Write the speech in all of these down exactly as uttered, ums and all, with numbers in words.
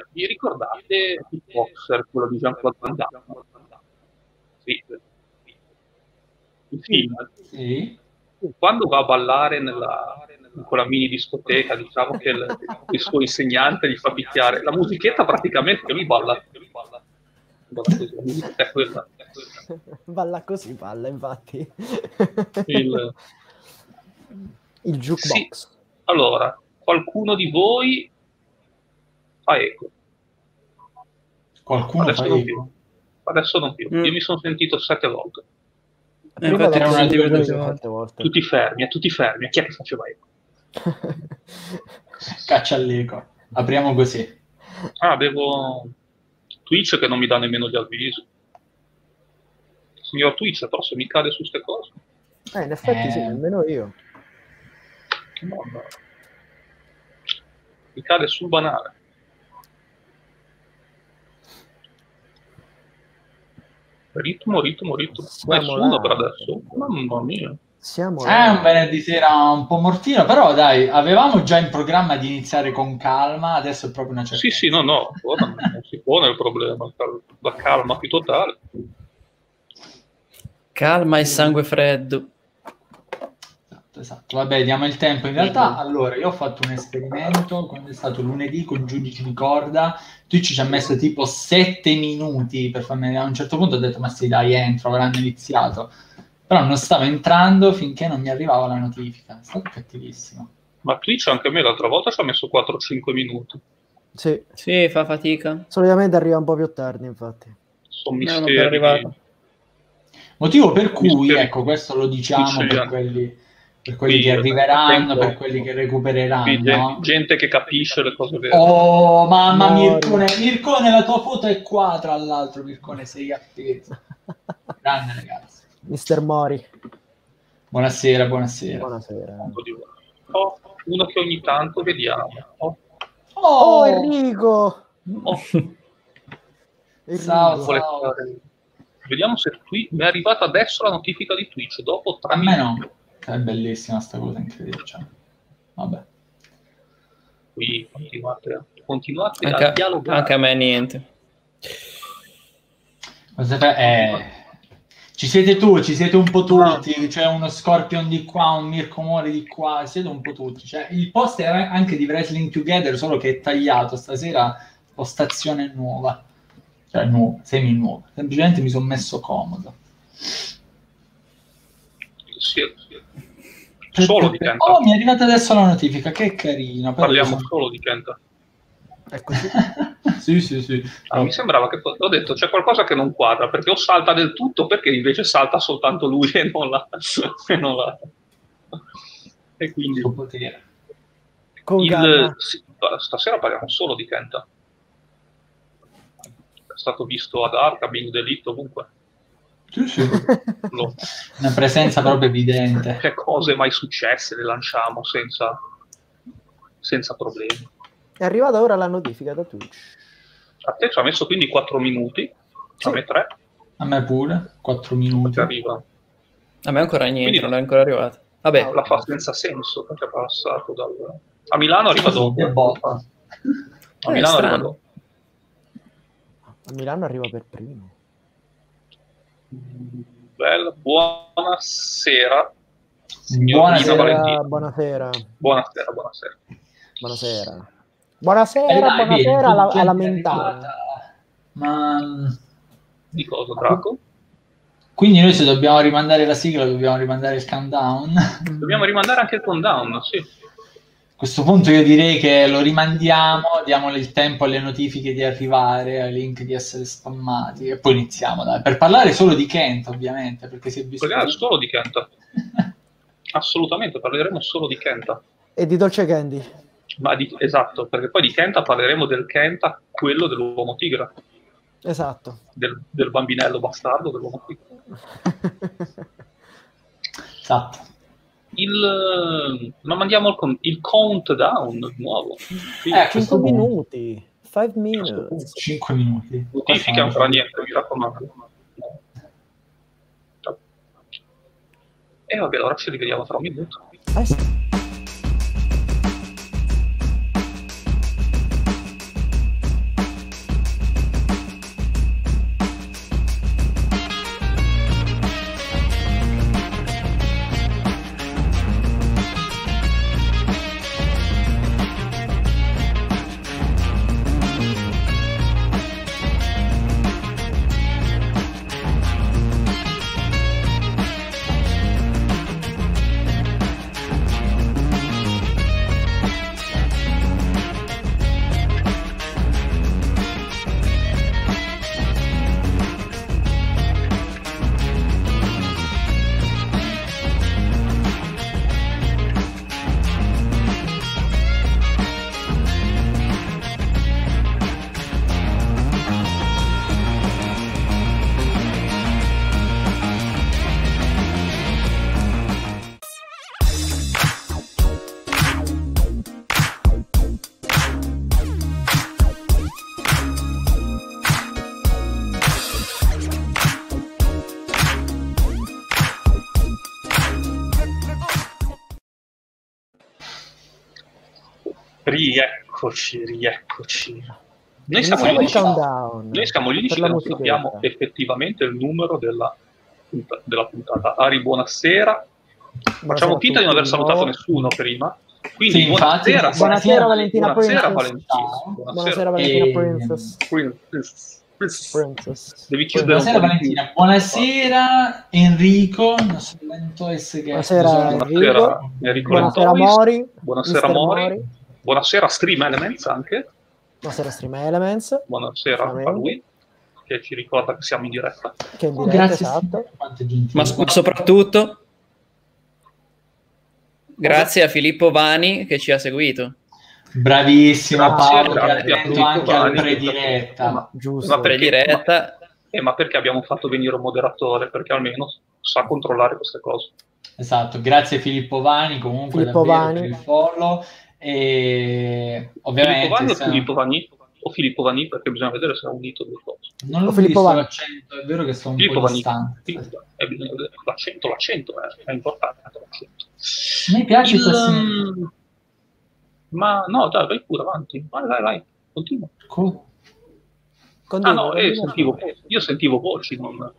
vi ricordate il boxer, quello di Jean-Claude Van Damme? Sì. Il film. Sì. Quando va a ballare nella, in quella mini discoteca, diciamo che il, il suo insegnante gli fa picchiare la musichetta, praticamente che lui balla. Balla così, la musichetta è quella. Balla così, balla, infatti. Il, il jukebox. Sì. Allora, qualcuno di voi fa eco. Qualcuno Adesso fa non eco. più. Adesso non più. Mm. Io mi sono sentito sette volte. Prima infatti l'ho era una sentito di quelle io volte. sette volte. Tutti fermi, eh, tutti fermi. A chi è che faceva eco? Caccia all'eco. Apriamo così. Ah, avevo Twitch che non mi dà nemmeno gli avvisi. Signor Twitch, però se mi cade su ste cose. Eh, in effetti Eh. sì, nemmeno io. No, no. Mi cade sul banale. Ritmo, ritmo, ritmo. Siamo Nessuno là. per adesso. Mamma mia. Siamo È un venerdì sera un po' mortino, però dai, avevamo già in programma di iniziare con calma, adesso è proprio una certezza. Sì, sì, no, no, ora non si pone il problema, la calma più totale. Calma e sangue freddo. Esatto, esatto. Vabbè, diamo il tempo. In realtà, allora, io ho fatto un esperimento quando è stato lunedì con giudici di corda. Twitch ci ha messo tipo sette minuti per farmi vedere. A un certo punto ho detto, ma sì, dai, entro, avranno iniziato. Però non stavo entrando finché non mi arrivava la notifica. È stato cattivissimo. Ma Twitch anche a me l'altra volta ci ha messo quattro cinque minuti. Sì, Sì, fa fatica. solitamente arriva un po' più tardi, infatti. Sono No, non misteri. è arrivato. Motivo per cui, Misteri. ecco, questo lo diciamo Sì, per sì. quelli, per quelli Sì, che arriveranno, tempo. per quelli che recupereranno. Sì, gente, gente che capisce le cose vere. Oh, mamma, Mori. Mircone, Mircone, la tua foto è qua, tra l'altro, Mircone, sei appeso. Grande, ragazzi. mister Mori, Buonasera, buonasera. buonasera. Oh, uno che ogni tanto vediamo. Oh, Oh, Enrico! oh, Enrico. Ciao, vuole ciao. fare- Vediamo se qui mi è arrivata adesso la notifica di Twitch, dopo tre A me minuti. no. È bellissima sta cosa, incredibile. Cioè. Vabbè. Qui continuate, continuate a Anche, dialogare. anche a me niente. Cosa fa- eh, ci siete tu, ci siete un po' tutti, c'è uno Scorpion di qua, un Mirko Mori di qua, siete un po' tutti. Cioè, il post è anche di Wrestling Together, solo che è tagliato stasera, postazione nuova. Cioè, nuova, semi nuova. Semplicemente mi sono messo comodo. Sì, sì. Solo di Kenta. Oh, mi è arrivata adesso la notifica, che carino. però Parliamo io sono- solo di Kenta. Eccoci. Sì, sì, sì. Ah, mi sembrava che ho detto c'è qualcosa che non quadra, perché o salta del tutto, perché invece salta soltanto lui e non la. e, non la... e quindi Suo potere. Con il, calma. sì, stasera parliamo solo di Kenta. È stato visto ad Arca, Bing Delitto, ovunque. Sì, sì. Lo- Una presenza proprio evidente. che cose mai successe le lanciamo senza, senza problemi. È arrivata ora la notifica da Twitch. A te ci ha messo quindi quattro minuti, Sì. a me tre, A me pure, quattro minuti. che arriva. A me ancora niente, Quindi- non è ancora arrivato. Vabbè, La fa senza senso, perché è passato dal... A Milano arriva Sì, dopo. che botta. A Eh, Milano arriva strano. dopo. A Milano arriva per primo. Bella, buonasera, signor Nina Buonasera. Valentino. Buonasera. Buonasera, buonasera. Buonasera. Buonasera, Eh, dai, vedi, buonasera alla, gente alla è mentale. arrivata. Ma Di cosa, Draco? quindi noi se dobbiamo rimandare la sigla, dobbiamo rimandare il countdown. A Dobbiamo rimandare anche il countdown, sì. questo punto io direi che lo rimandiamo, diamole il tempo alle notifiche di arrivare, ai link di essere spammati e poi iniziamo, dai. Per parlare solo di Kent, ovviamente, perché si è visto... Parliamo solo di Kenta. Assolutamente, parleremo solo di Kenta. E di Dolce Candy. Ma di, esatto, perché poi di Kenta parleremo del Kenta, quello dell'uomo tigre, Esatto. del, del bambinello bastardo dell'uomo tigre. Esatto. Il, ma mandiamo il, con- il countdown nuovo. Sì, Eh, cinque punto. minuti. five minutes. cinque minuti. notifiche ancora niente, mi raccomando. E vabbè, allora ci rivediamo tra un minuto. Ah, sì. Rieccoci, rieccoci. Noi siamo, Iniziamo gli il unici, countdown noi siamo gli unici per che la non musichetta. sappiamo effettivamente il numero della, punta- della puntata. Ari, buonasera. Facciamo a finta di non aver tutti di salutato nuovo. nessuno prima. Quindi Sì, infatti, buonasera, Buonasera Valentina buonasera Princess. Valentina. Ciao. Buonasera Valentina E- Princess. Princess. Princess. Princess. Devi chiudere Buonasera un po' di Valentina, più. buonasera Enrico, il nostro lento S che Buonasera, Buonasera Enrico Buonasera Lentois. Mori. Buonasera mister Mori. Mori. Buonasera Stream Elements anche. Buonasera Stream Elements. Buonasera a Ovviamente. lui che ci ricorda che siamo in diretta. Che è in Oh, diretta, grazie, esatto. quanto è gentile. Ma, ma soprattutto grazie a Filippo Vani che ci ha seguito. Bravissimo Grazie, Paolo, che è grazie a attento Filippo anche al Vani. prediretta. Ma, Giusto. ma perché, Prediretta. ma, eh, ma perché abbiamo fatto venire un moderatore? Perché almeno sa controllare queste cose. Esatto, grazie Filippo Vani comunque Filippo davvero Vani. per il follow e ovviamente Filippo Vani o siamo- Filippo Vani? O Filippo Vani, perché bisogna vedere se è unito due cose. non l'ho O Filippo visto Vani. l'accento, è vero che sto un Filippo po' Vani. distante. Filippo- eh, bisogna vedere. L'accento, l'accento è, è importante. L'accento. Mi piace Il, questo um, Ma no, dai, vai pure avanti. Vai, vai, vai. Continua. Co- Ah Continua, no, eh, continua. sentivo, io sentivo voci. Non...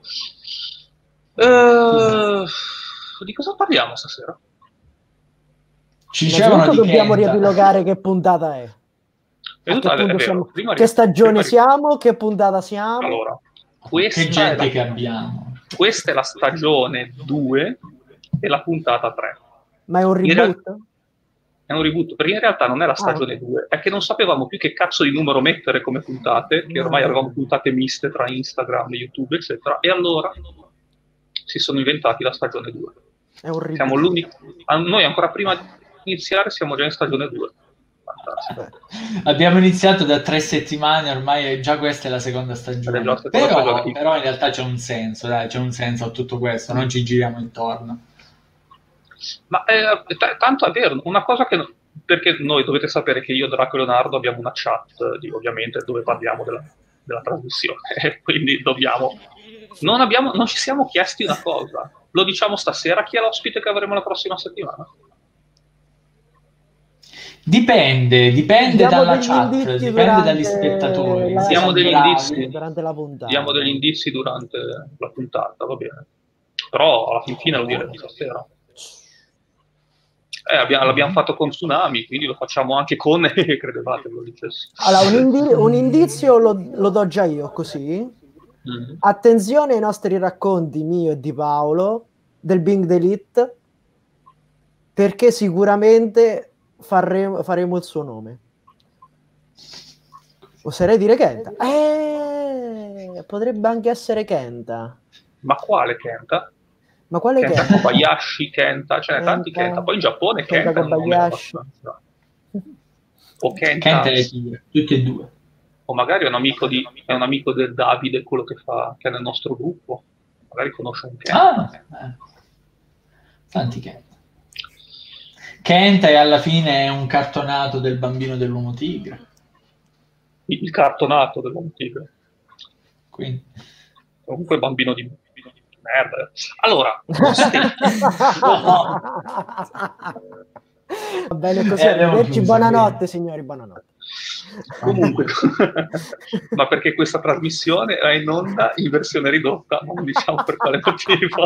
Eh, di cosa parliamo stasera? Ci dicevano Innanzitutto di dobbiamo Kenta. riepilogare che puntata è. Eh, A che è punto vero, siamo? prima Che ri- stagione prima ri- siamo? Che puntata siamo? Allora, questa, Che è gente la, che abbiamo. questa è la stagione due e la puntata tre. Ma è un In reboot? È un reboot, perché in realtà non è la stagione ok. due, è che non sapevamo più che cazzo di numero mettere come puntate, che ormai No. avevamo puntate miste tra Instagram, YouTube, eccetera, e allora si sono inventati la stagione due. È un reboot. Siamo l'unico, a- noi ancora prima di iniziare siamo già in stagione due. Fantastico. Abbiamo iniziato da tre settimane, ormai è già questa è la seconda stagione. Ed è già la seconda Però, stagione. però in realtà c'è un senso, dai, c'è un senso a tutto questo, non ci giriamo intorno. Ma eh, t- tanto è vero, una cosa che... no- perché noi dovete sapere che io e Draco Leonardo abbiamo una chat, di, ovviamente, dove parliamo della, della trasmissione, quindi dobbiamo... Non, abbiamo, non ci siamo chiesti una cosa, lo diciamo stasera, chi è l'ospite che avremo la prossima settimana? Dipende, dipende Diamo dalla degli chat, indizi dipende durante dagli spettatori. la- Se Diamo sono degli bravi. indizi. Durante la puntata. Diamo degli indizi durante la puntata, va bene. Però alla fin fine lo diremo stasera. Eh, abbiamo, l'abbiamo fatto con Tsunami, quindi lo facciamo anche con... credevate che lo dicessi. Allora, un, indi- un indizio lo, lo do già io, così. Mm. Attenzione ai nostri racconti, mio e di Paolo, del Bing Delete, perché sicuramente faremo, faremo il suo nome. Oserei dire Kenta. Eh, potrebbe anche essere Kenta. Ma quale Kenta? Ma quale Kenta Kenta? Kobayashi, Kenta, ce ne tanti Kenta. Kenta. Poi in Giappone Kenta Kenta è un nome Kobayashi. abbastanza. O Kenta, Kenta e Tigre, tutti e due. o magari è un amico di, è un amico del Davide, quello che fa, che è nel nostro gruppo. Magari conosce un Kenta. Ah, eh. Tanti Kenta. Kenta e alla fine è un cartonato del bambino dell'uomo tigre. Il, il cartonato dell'uomo tigre. Quindi. Comunque bambino di, di merda. Allora, Va bene così, Eh, abbiamo arrivederci, chiuso, buonanotte quindi. signori, buonanotte. comunque, ma perché questa trasmissione è in onda in versione ridotta, non diciamo per quale motivo.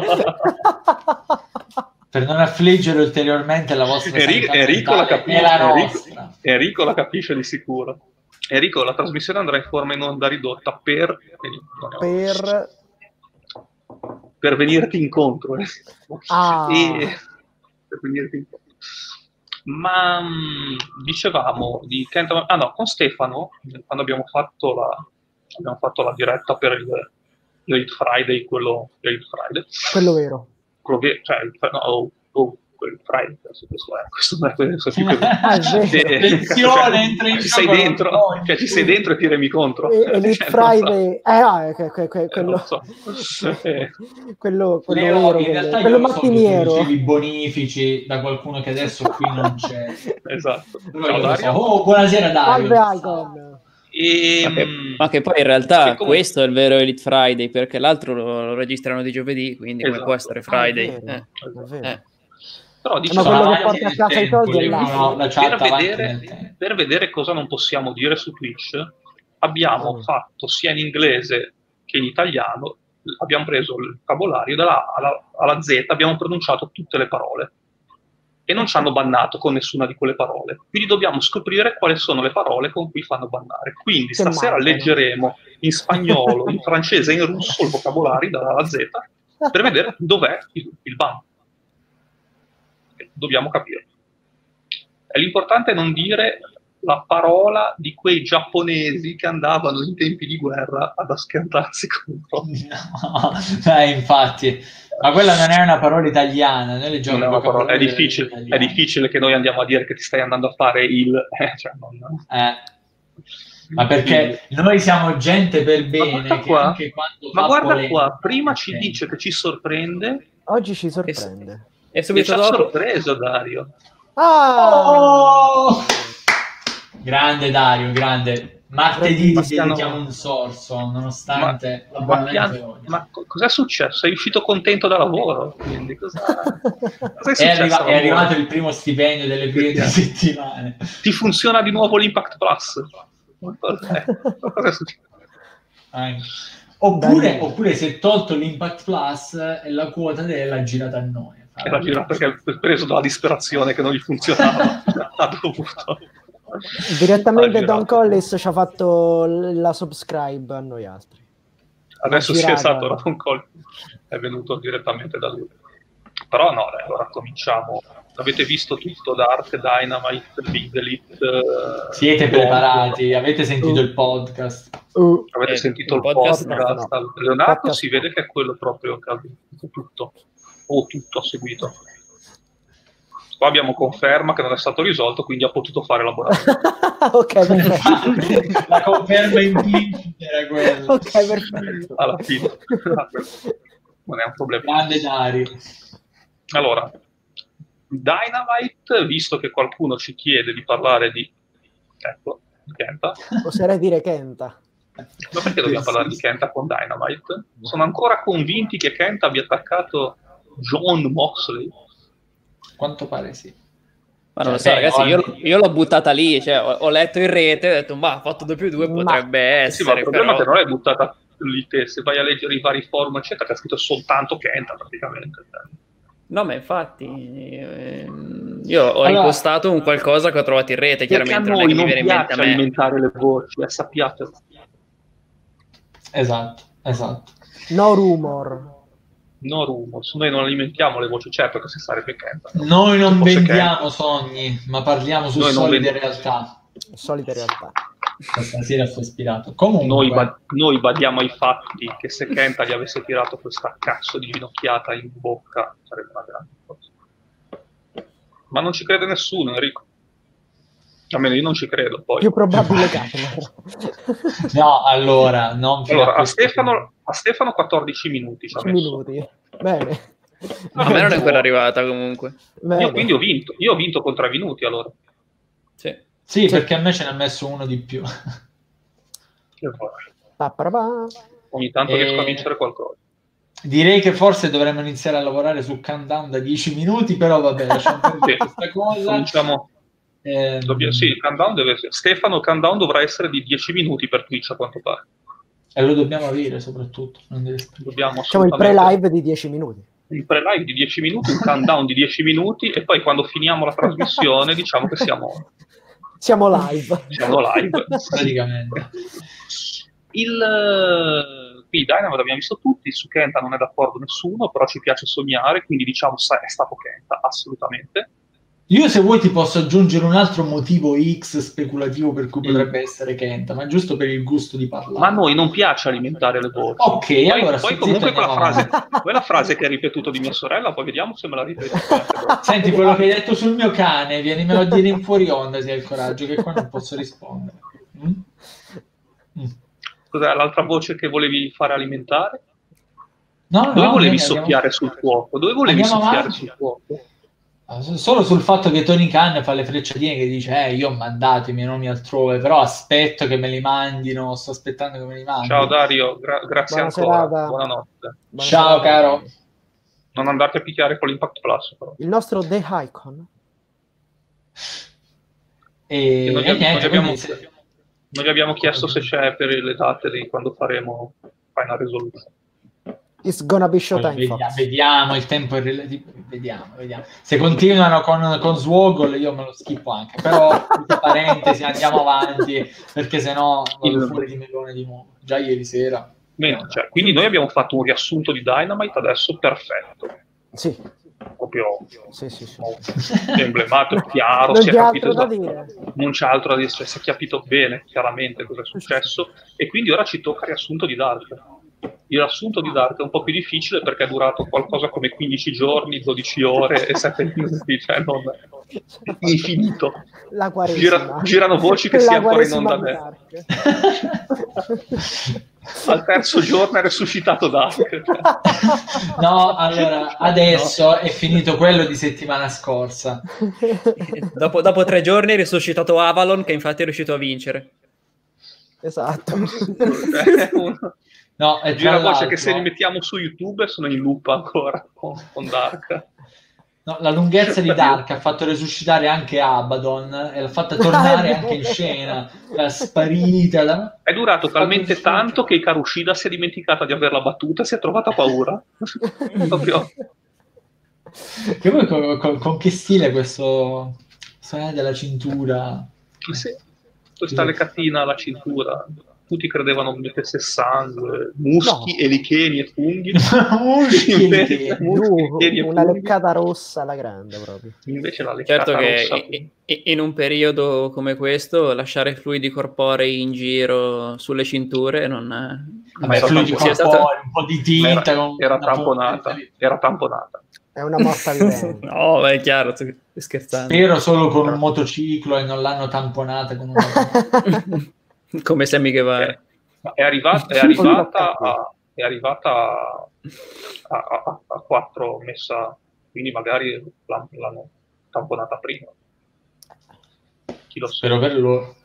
Per non affliggere ulteriormente la vostra Enrico, sanità Enrico, la mentale capisce, e la Enrico, nostra. Enrico la capisce di sicuro. Enrico, la trasmissione andrà in forma in onda ridotta per Per... per venirti incontro. eh. Ah. E... per venirti incontro. Ma mh, dicevamo di Kenta, ah no, con Stefano, quando abbiamo fatto la, abbiamo fatto la diretta per il, il Friday, quello il Friday, Quello vero. quello che, cioè, il, no, oh, oh, quel Friday, questo, questo è, questo non è questo più che Ah, è vero. Attenzione, entra in ci sei gioco dentro, poi. cioè ci sei dentro e tirami contro. E- Elite Cioè, non so. Friday, eh, no, que- que- que- Eh, quello, non so. Eh, quello, quello Leo, vero, in quello, realtà quello io lo so che tu mattiniero. ricevi bonifici da qualcuno che adesso qui non c'è. esatto. Però Ciao io lo so. Dario. Oh, buonasera Dario. Salve Icon. E, Ma che, mh, ma che poi in realtà che comunque- questo è il vero Elite Friday, perché l'altro lo, lo registrano di giovedì, quindi Esatto. come può essere Ah, è Friday? vero, Eh, è vero. eh. Però Ma diciamo, quello che avanti porta a nel casa i tempo, soldi è leggono l'altro. la chat per avanti nel vedere, tempo. per vedere cosa non possiamo dire su Twitch, abbiamo Mm. fatto sia in inglese che in italiano, abbiamo preso il vocabolario dalla A alla, alla Z, abbiamo pronunciato tutte le parole e non ci hanno bannato con nessuna di quelle parole. Quindi dobbiamo scoprire quali sono le parole con cui fanno bannare. Quindi Che stasera mancano. leggeremo in spagnolo, in francese e in russo il vocabolario dalla A alla Z per vedere dov'è il, il ban. Dobbiamo capire. E l'importante è non dire la parola di quei giapponesi che andavano in tempi di guerra ad schiantarsi contro. No, eh, infatti, ma quella non è una parola italiana, noi leggiamo Non è il una parola, è vocabolario delle difficile, lingue è italiane. difficile che noi andiamo a dire che ti stai andando a fare il... Eh, cioè non... Eh, ma perché noi siamo gente per Ma bene, guarda che qua, anche quando ma fa guarda polemica, qua, prima ci attento. dice che ci sorprende Oggi ci sorprende. E e ci subito ha dopo... sorpreso Dario. Ah! Oh! Grande Dario, grande. Martedì Ma ti stiano- dedichiamo un sorso, nonostante Ma, ma, l'abbonamento pian- è oggi. ma co- cos'è successo? Sei uscito contento da lavoro? Quindi cosa... Cos'è È, successo arriva- a è lavoro? arrivato il primo stipendio delle prime due settimane. Ti funziona di nuovo l'Impact Plus? Ma cos'è? Ma cos'è successo? Anche. Oppure, Dai. oppure si è tolto l'Impact Plus e la quota dell'ha girata a noi. Era girato perché è preso dalla disperazione che non gli funzionava. Ha dovuto... Direttamente Ha Don girato. Collis ci ha fatto l- la subscribe a noi altri. Adesso Ha si è girato. stato ora un call, è venuto direttamente da lui. Però no, dai, allora cominciamo. Avete visto tutto Dark, Dynamite, Big Elite? eh, Siete Bomb? preparati? Avete sentito Uh. il podcast? Uh, Avete Eh, sentito il il podcast podcast? no. Leonardo Podcast si no. vede che è quello proprio che ha visto tutto, o tutto ha seguito. Qua abbiamo conferma che non è stato risolto, quindi ha potuto fare l'abbonamento. ok, perfetto. La conferma implicita era quella. ok, perfetto. Alla fine. Non è un problema. Grande Dario. Allora, Dynamite, visto che qualcuno ci chiede di parlare di... Ecco, di Kenta. Oserei dire Kenta. Ma perché dobbiamo parlare di Kenta con Dynamite? Sono ancora convinti che Kenta abbia attaccato John Moxley? Quanto pare sì. Ma non lo so, Cioè, ragazzi, beh, io, ogni- io l'ho buttata lì, cioè, ho, ho letto in rete, ho detto, ma ha fatto due più due, Ma- potrebbe Eh sì, ma il essere, problema è però... che non l'hai buttata lì te, se vai a leggere i vari forum, eccetera, che ha scritto soltanto Kenta praticamente. No, ma infatti, ehm, io ho Allora- ripostato un qualcosa che ho trovato in rete, Perché a chiaramente non è noi che mi non viene in mente piace a me. alimentare le voci, eh, sappiate. Esatto, esatto. No rumor. No rumors, noi non alimentiamo le voci, certo che se sarebbe Kenta. Noi non Se fosse vendiamo Kenta. sogni, ma parliamo su Noi non solide vendi- realtà. Solite realtà. Stasera fu ispirato. Comunque, Noi, ba- noi badiamo ai fatti che se Kenta gli avesse tirato questa cazzo di ginocchiata in bocca sarebbe una grande cosa. Ma non ci crede nessuno, Enrico. Almeno io non ci credo. Poi. Più probabile Cutler. no, allora, non fino Allora, a questo Stefano, a Stefano quattordici minuti ci ha messo. minuti. Bene. A me non è ancora arrivata comunque. Bene. Io quindi ho vinto. Io ho vinto con tre minuti allora. Sì. Sì, perché a me ce ne ha messo uno di più. Pa, pa, pa. Ogni tanto Eh, riesco a vincere qualcosa. Direi che forse dovremmo iniziare a lavorare sul countdown da dieci minuti, però vabbè, lasciamo perdere Sì. questa cosa. Cominciamo. Ehm, Dobbia- sì, il countdown deve essere. Stefano, il countdown dovrà essere di dieci minuti per Twitch a quanto pare. E lo dobbiamo avere soprattutto. Non deve sp- Dobbiamo Facciamo il assolutamente- pre-live di dieci minuti. Il pre-live di dieci minuti, un countdown di dieci minuti e poi quando finiamo la trasmissione diciamo che siamo, Siamo live. siamo live. praticamente. Il eh, qui Dynamite l'abbiamo visto tutti, su Kenta non è d'accordo nessuno, però ci piace sognare, quindi diciamo sa- è stato Kenta, assolutamente. Io se vuoi ti posso aggiungere un altro motivo X speculativo per cui potrebbe essere Kenta, ma giusto per il gusto di parlare. Ma a noi non piace alimentare le voci. Ok, Poi, allora poi su comunque zitto quella andiamo frase, quella frase che hai ripetuto di mia sorella, poi vediamo se me la ripeti. Senti, quello che hai detto sul mio cane, vienimelo a dire in fuori onda se hai il coraggio, che qua non posso rispondere. Mm? Mm. Cos'è l'altra voce che volevi fare alimentare? No, Dove no, volevi andiamo- soffiare sul fuoco? Dove volevi Andiamo soffiare avanti. sul fuoco? Solo sul fatto che Tony Khan fa le frecciatine che dice eh, io ho mandato i miei nomi altrove, però aspetto che me li mandino, sto aspettando che me li mandino. Ciao Dario, gra- grazie Buona ancora. serata. Buonanotte. Buona Ciao serata. caro. non andarti a picchiare con l'Impact Plus, però. Il nostro The Icon. E, E non gli, e non gli niente, abbiamo, quindi se- non gli abbiamo chiesto se c'è per le date di quando faremo Final Resolution. It's gonna be poi showtime, vediamo, Fox. vediamo, il tempo è relativo, vediamo, vediamo. Se continuano con, con Swoggle io me lo schippo anche, però tra parentesi andiamo avanti perché sennò vado Il- fuori di melone di nuovo, già ieri sera. Mentre, cioè, quindi noi abbiamo fatto un riassunto di Dynamite adesso perfetto, Sì, proprio sì, sì, sì. molto emblematico, chiaro, Non si è c'è capito altro da esatto- dire. non c'è altro da dire, cioè, si è capito bene, chiaramente cosa è successo, e quindi ora ci tocca il riassunto di Dark. Il riassunto di Dark è un po' più difficile perché è durato qualcosa come quindici giorni, dodici ore e sette minuti, cioè non infinito. La quaresima. Gira- girano voci che La sia ancora in quaresima onda di me. Dark. Al terzo giorno è resuscitato Dark. No, allora, adesso è finito quello di settimana scorsa. dopo, dopo tre giorni è risuscitato Avalon, che infatti è riuscito a vincere. Esatto. Cioè, uno- No, e tra Gira voce l'altro- che se li mettiamo su YouTube sono in loop ancora con, con Dark. No, la lunghezza di Dark ha fatto resuscitare anche Abaddon e l'ha fatta tornare anche in scena, la sparita. La... È durato talmente tanto che Ikarushida si è dimenticata di averla battuta e si è trovata paura. Proprio. Che poi con, con- con che stile questo suono della cintura? Sì, questa lecatina alla cintura. Tutti credevano mettesse sangue, muschi, No. e licheni e funghi. Muschi e Invece- licheni. muschi, Uh, licheni e una funghi. leccata rossa alla grande proprio. Invece la leccata Certo che rossa. i- i- in un periodo come questo lasciare fluidi corporei in giro sulle cinture non è... Vabbè, Era fluidi tamponata. corporei, un po' di tinta. Era, con era una tamponata, punta. era tamponata. È una morta vivente. No, beh, è chiaro, stai scherzando. Spero solo con un motociclo e non l'hanno tamponata con una... Come Sammy Guevara. È, è arrivata, è arrivata, a, è arrivata a, a, a, a quattro messa, quindi magari l'hanno, l'hanno tamponata prima. Chi lo sa. Spero per loro.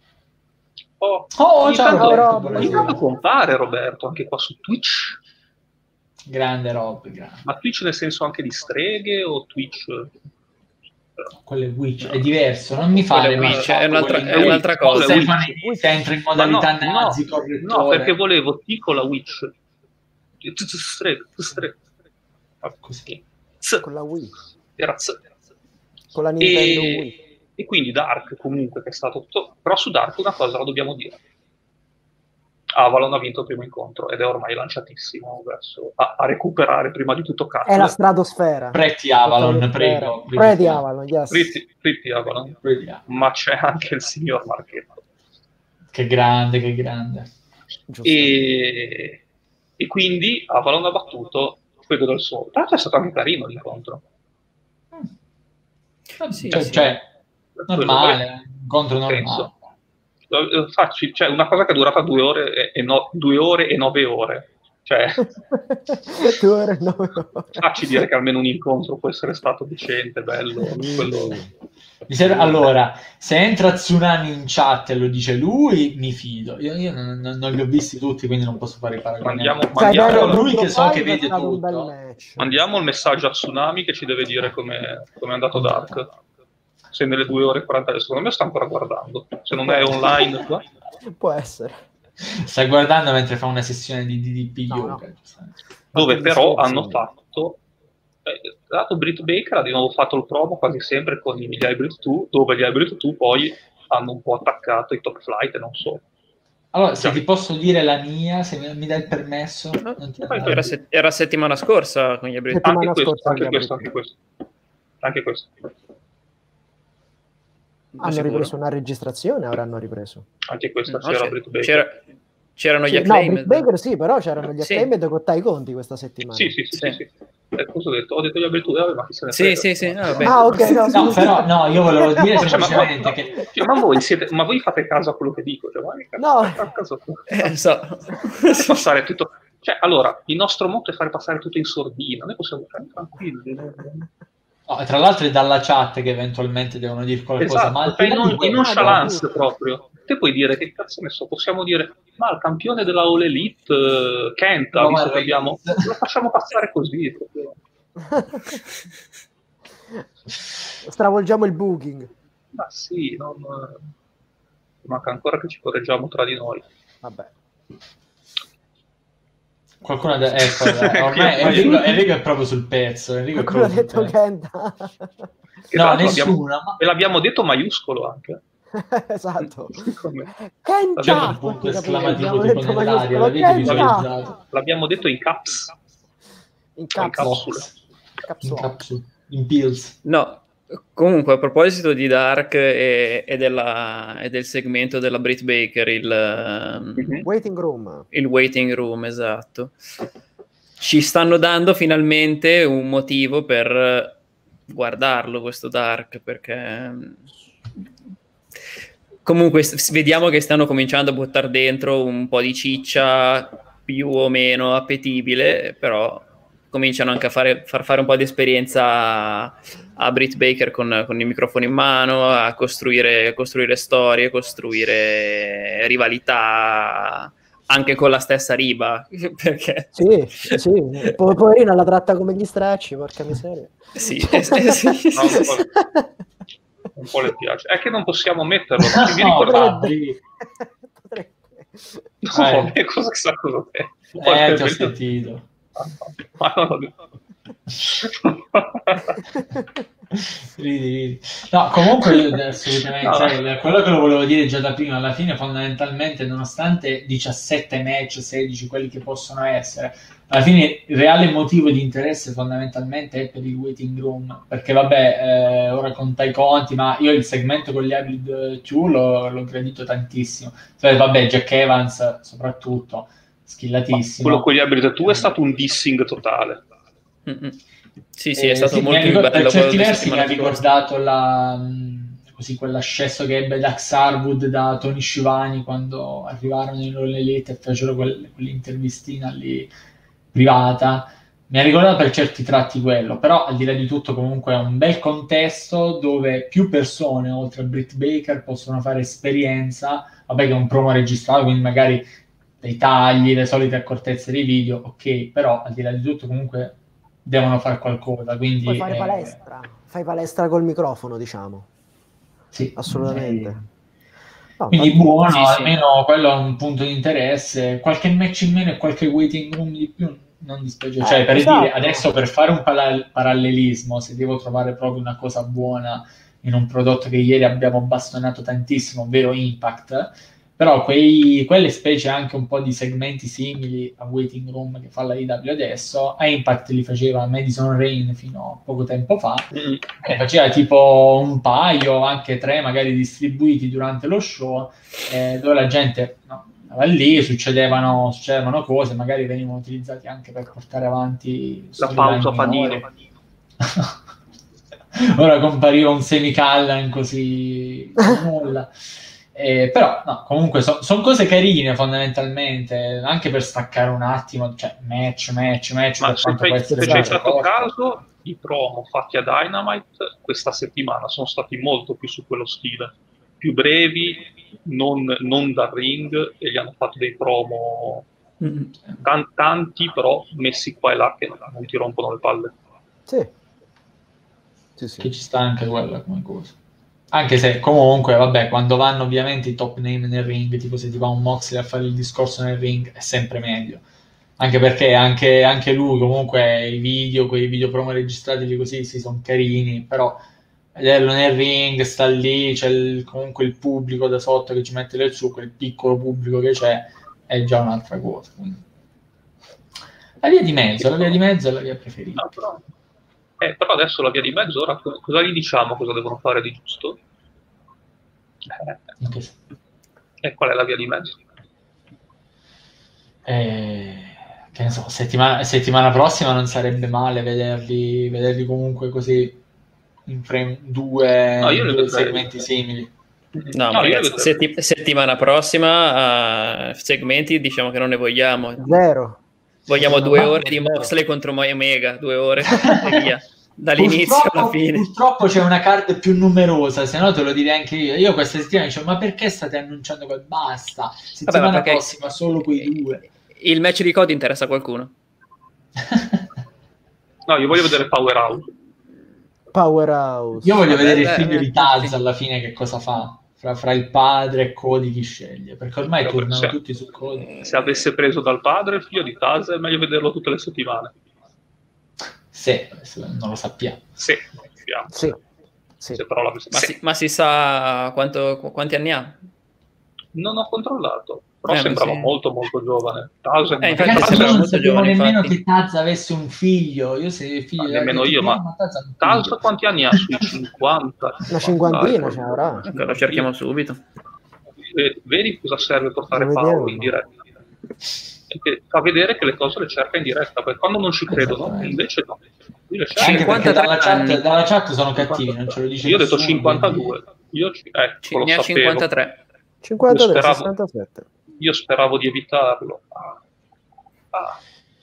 Oh, Oh, ogni, ciao, tanto, Rob. ogni tanto compare Roberto anche qua su Twitch, Grande Rob, grande. ma Twitch nel senso anche di streghe o Twitch? Quello è Witch, è diverso, non mi fare Quello è ma Witch, è un'altra- quello è un'altra cosa. Stefani se entra in modalità Ma no, nazi, no, correttore. no, perché volevo Tico la Witch. Strega, strega. Così. Z. Con la Wii. Era Z. Con la Nintendo E, Wii. e quindi Dark comunque che è stato tutto... Però su Dark una cosa la dobbiamo dire. Avalon ha vinto il primo incontro ed è ormai lanciatissimo verso a, a recuperare prima di tutto Cutler. È la stratosfera. Pretty Avalon, Stratosfera. prego. Pretty Avalon, yes. Pretty, Pretty Avalon. Pretty Avalon. Ma c'è anche il signor Marchetto. Che grande, che grande. Giusto. E, e quindi Avalon ha battuto Fuego del Sole. Tra l'altro è stato anche carino l'incontro. Sì, cioè, sì. cioè, normale, incontro normale. Penso. Eh, Facci, cioè, una cosa che è durata due ore e, e no, due ore e nove ore. Cioè, Due ore e nove ore. facci dire che almeno un incontro può essere stato decente, bello. Quello... Mi serve- allora, se entra Tsunami in chat e lo dice lui, mi fido. Io, io non, non- non li ho visti tutti, quindi non posso fare i paragoni. Mandiamo, Cioè, mandiamo, bello, lui che so che è vede stato un bel tutto. match. mandiamo il messaggio a Tsunami che ci deve dire come è andato Dark. Se nelle due ore e quaranta, secondo me sta ancora guardando. Se non è online, qua. Può essere. Stai guardando mentre fa una sessione di D D P No, yoga. Dove Fatto però gli scherzi. hanno fatto eh, dato Britt Baker ha di nuovo fatto il promo quasi sempre con gli Hybrid due, dove gli Hybrid due poi hanno un po' attaccato i Top Flight e non so. Allora, se Già. ti posso dire la mia, se mi, mi dai il permesso, No, non ti poi Era, se- era settimana scorsa con gli Hybrid. Settimana Anche questo, scorsa anche gli questo, Hybrid. anche questo, anche questo. Hanno Sicuro? ripreso una registrazione, avranno ripreso. Anche questa No, c'era c'era- Britt Baker. c'era- c'erano gli Sì, no, Acclaimed. Britt Baker sì, però c'erano gli Sì. Acclaimed con Tai Conti questa settimana. Sì, sì, sì, Sì. sì, sì. Eh, cosa ho detto? Ho detto gli Hybrid due, vabbè, ma chi se ne Sì, frega. sì, sì, ah, vabbè. Ah, ok, no, No, scusa. però no, io volevo dire Cioè, ma, semplicemente ma- che cioè, ma voi siete, ma voi fate caso a quello che dico? Cioè, ma che cazzo- No. che cazzo- Eh, so. Fate passare tutto. Cioè, allora, il nostro motto è fare passare tutto in sordina. Noi possiamo stare tranquilli. no, e tra l'altro è dalla chat che eventualmente devono dire qualcosa, Esatto, ma al cioè, di là in, di in quello- nonchalance proprio. Te puoi dire che cazzo ne so, possiamo dire, ma il campione della All Elite, eh, Kenta, No, visto guarda, che abbiamo, ragazzi. lo facciamo passare così. Proprio. Stravolgiamo il booking. Ma sì, non... manca ancora che ci correggiamo tra di noi. Vabbè. Qualcuno ha detto, ecco, ormai Enrico, Enrico è proprio sul pezzo. Enrico Qualcuno ha è detto Kenta. No, nessuno. Ma... E l'abbiamo detto maiuscolo anche. Esatto. Kenta! C'è un punto esclamativo tipo nell'aria, l'avete l'abbiamo detto in caps. In capsule. In capsule. In pills. No. Comunque, a proposito di Dark e, e, della, e del segmento della Britt Baker, il mm-hmm. Waiting Room. Il Waiting Room, esatto. Ci stanno dando finalmente un motivo per guardarlo, questo Dark, perché comunque vediamo che stanno cominciando a buttare dentro un po' di ciccia più o meno appetibile, però cominciano anche a fare, far fare un po' di esperienza a, a Britt Baker con, con il microfono in mano, a costruire, costruire storie, costruire rivalità anche con la stessa Riba, perché... Sì, sì, po- poverina la tratta come gli stracci, porca miseria. Sì, eh, sì. No, un, po', un po' le piace. È che non possiamo metterlo, perché vi ricordate? Potrebbe. No, eh. cosa sa cosa è? Eh, ti ho sentito. Ma no, no. ridi, ridi. No, comunque assolutamente, no. Sai, quello che lo volevo dire già da prima, alla fine fondamentalmente nonostante diciassette match, sedici quelli che possono essere, alla fine il reale motivo di interesse fondamentalmente è per il waiting room, perché vabbè, eh, ora conta i conti, ma io il segmento con gli Hybrid due l'ho, l'ho gradito tantissimo, cioè, vabbè, Jack Evans soprattutto skillatissimo. Ma quello con gli Hybrid due è stato un dissing totale. Mm-mm. Sì, sì, è stato eh, sì, molto ricordo, bello. Per certi versi mi ha ricordato la, così, quell'ascesso che ebbe Dax Harwood da Tony Schiavone quando arrivarono in All Elite e fecero quel, quell'intervistina lì privata. Mi ha ricordato per certi tratti quello, però al di là di tutto comunque è un bel contesto dove più persone, oltre a Britt Baker, possono fare esperienza. Vabbè che è un promo registrato, quindi magari dei tagli, le solite accortezze dei video, ok, però al di là di tutto comunque devono fare qualcosa, quindi puoi fare eh, palestra, fai palestra col microfono, diciamo. Sì, assolutamente. Eh, no, quindi ma... buono, sì, almeno sì. quello è un punto di interesse. Qualche match in meno e qualche waiting room di più non dispiace. Cioè, eh, per esatto. dire, adesso per fare un pala- parallelismo, se devo trovare proprio una cosa buona in un prodotto che ieri abbiamo bastonato tantissimo, ovvero Impact, però quei, quelle specie anche un po' di segmenti simili a Waiting Room che fa la I W adesso, a Impact li faceva Madison Rain fino a poco tempo fa, Mm. e faceva tipo un paio, anche tre magari distribuiti durante lo show, eh, dove la gente no, andava lì, succedevano, succedevano cose, magari venivano utilizzati anche per portare avanti la pausa panino. Ora compariva un semicallan così nulla. Eh, però no, comunque sono son cose carine fondamentalmente, anche per staccare un attimo, cioè match, match, match. Ma se ci hai fatto caso, i promo fatti a Dynamite questa settimana sono stati molto più su quello stile, più brevi, non, non dal ring, e gli hanno fatto dei promo mm-hmm. tan, tanti però messi qua e là che non ti rompono le palle. Sì. Sì, sì. Che ci sta anche quella come cosa. Anche se comunque, vabbè, quando vanno ovviamente i top name nel ring, tipo se ti va un Moxley a fare il discorso nel ring, è sempre meglio. Anche perché anche, anche lui, comunque, i video, quei video promo registrati lì così, sì, sono carini, però vederlo nel ring, sta lì, c'è il, comunque il pubblico da sotto che ci mette del su, quel piccolo pubblico che c'è, è già un'altra cosa. Quindi. La via di mezzo, la via di mezzo è la via preferita. No, però... Eh, però adesso la via di mezzo, ora cosa gli diciamo, cosa devono fare di giusto? Eh, okay. E qual è la via di mezzo? Eh, che ne so, settimana, settimana prossima non sarebbe male vederli, vederli comunque così in frame due, no, io due segmenti simili. No, no ragazzi, setti- settimana prossima uh, segmenti diciamo che non ne vogliamo. Zero. Vogliamo due ore di Moxley contro Mai Omega, due ore e via, dall'inizio alla fine. Purtroppo c'è una card più numerosa, se no te lo direi anche io. Io questa settimana dicevo, ma perché state annunciando quel basta? Settimana Vabbè, prossima solo quei due. Il match di Cody interessa a qualcuno? No, io voglio vedere Powerhouse. Powerhouse. Io voglio Vabbè, vedere il beh, figlio beh, di Taz sì. alla fine che cosa fa. Fra, fra il padre e Cody chi sceglie? Perché ormai Vabbè, tornano se- tutti su Cody. Se avesse preso dal padre il figlio di Taz, è meglio vederlo tutte le settimane. Se, se non lo sappiamo. Sì, lo sappiamo. Sì, sì. Se però l'avesse... Ma, sì. si, ma si sa quanto, quanti anni ha? Non ho controllato, però Eh, sembrava sì. molto molto giovane. Taz, Eh, infatti Ragazzi, Taz- sembrava io non molto sapevo giovane, nemmeno infatti. che Taz avesse un figlio. Io se il figlio Ah, gli avevo nemmeno detto io, prima, ma Taz ha un Taz figlio. quanti anni ha? Sui cinquanta? Una cinquantina Dai, ce n'avrà. Ecco, lo cerchiamo subito. Vedi- Vedi cosa serve portare Lo Paolo vediamo. in diretta? E che fa vedere che le cose le cerca in diretta, perché quando non ci credono, Esattamente. invece no. Lui le cerca. Anche perché cinquantatré dalla chat, anni. dalla chat sono cattivi, non ce lo dice Io ho detto nessuno, cinquantadue. quindi- Io, ci- ecco, Ci- lo ne ha sapevo. cinquantatré. cinquantatré, Io speravo- sessantasette. Io speravo di evitarlo. Ah. Ah.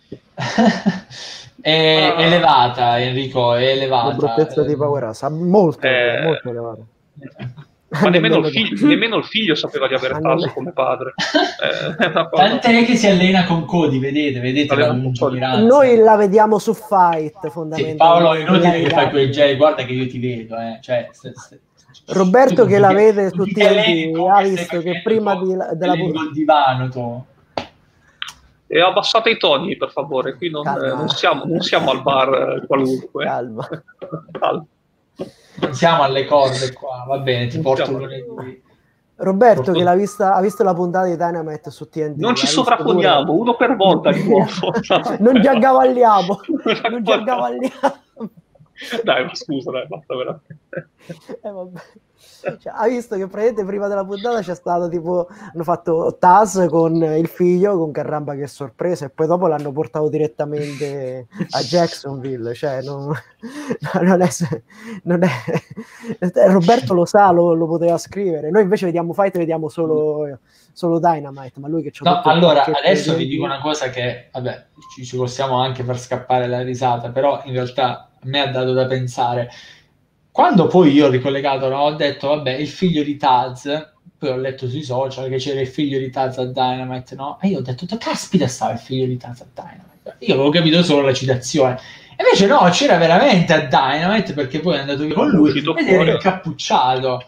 È Ah. elevata, Enrico, è elevata. La bruttezza di Eh, Powerhouse, molto, Eh. molto elevata. Ma nemmeno il, Nemmeno- figlio, nemmeno il figlio sapeva di avere Ma Taz nemmeno- come padre. Eh, è una cosa- Tant'è che si allena con Cody, vedete, vedete la Allena con Cody. lungimiranza. Noi la vediamo su Fight, Sì, fondamentalmente. Paolo, è inutile Lei che fai la- quei gesti, guarda che io ti vedo, eh. Cioè, se- se- Roberto tu che ti- la vede tu su ti T N T alleni come ha stai visto che facendo prima con- di- della alleni col divano, tu. E abbassate i toni, per favore. Qui non, Calma. eh, non siamo, non siamo al bar eh, qualunque. Calma. Calma. Non siamo alle corde qua, va bene, ti Non porto siamo- lunedì. Roberto Porto- che l'ha vista, ha visto la puntata di Dynamite su T N T. Non ci ha visto sovrapponiamo, pure- uno per volta di nuovo. non ci aggavalliamo. non ci aggavalliamo. Dai, ma scusa, dai, basta veramente. Eh, vabbè. Cioè, ha visto che praticamente prima della puntata c'è stato tipo hanno fatto Taz con il figlio con Carramba che sorpresa e poi dopo l'hanno portato direttamente a Jacksonville, cioè non, non è, non è Roberto lo sa, lo, lo poteva scrivere, noi invece vediamo Fight e vediamo solo, solo Dynamite, ma lui che c'ha No, tutto il allora, pacchetto adesso di- vi dico una cosa che, vabbè, ci, ci possiamo anche far scappare la risata, però in realtà a me ha dato da pensare. Quando poi io ho ricollegato, no, ho detto, vabbè, il figlio di Taz, poi ho letto sui social che c'era il figlio di Taz a Dynamite, no? E io ho detto, "Da caspita stava il figlio di Taz a Dynamite." Io avevo capito solo la citazione. E invece no, c'era veramente a Dynamite, perché poi è andato via con lui Uscito ed era fuori. incappucciato.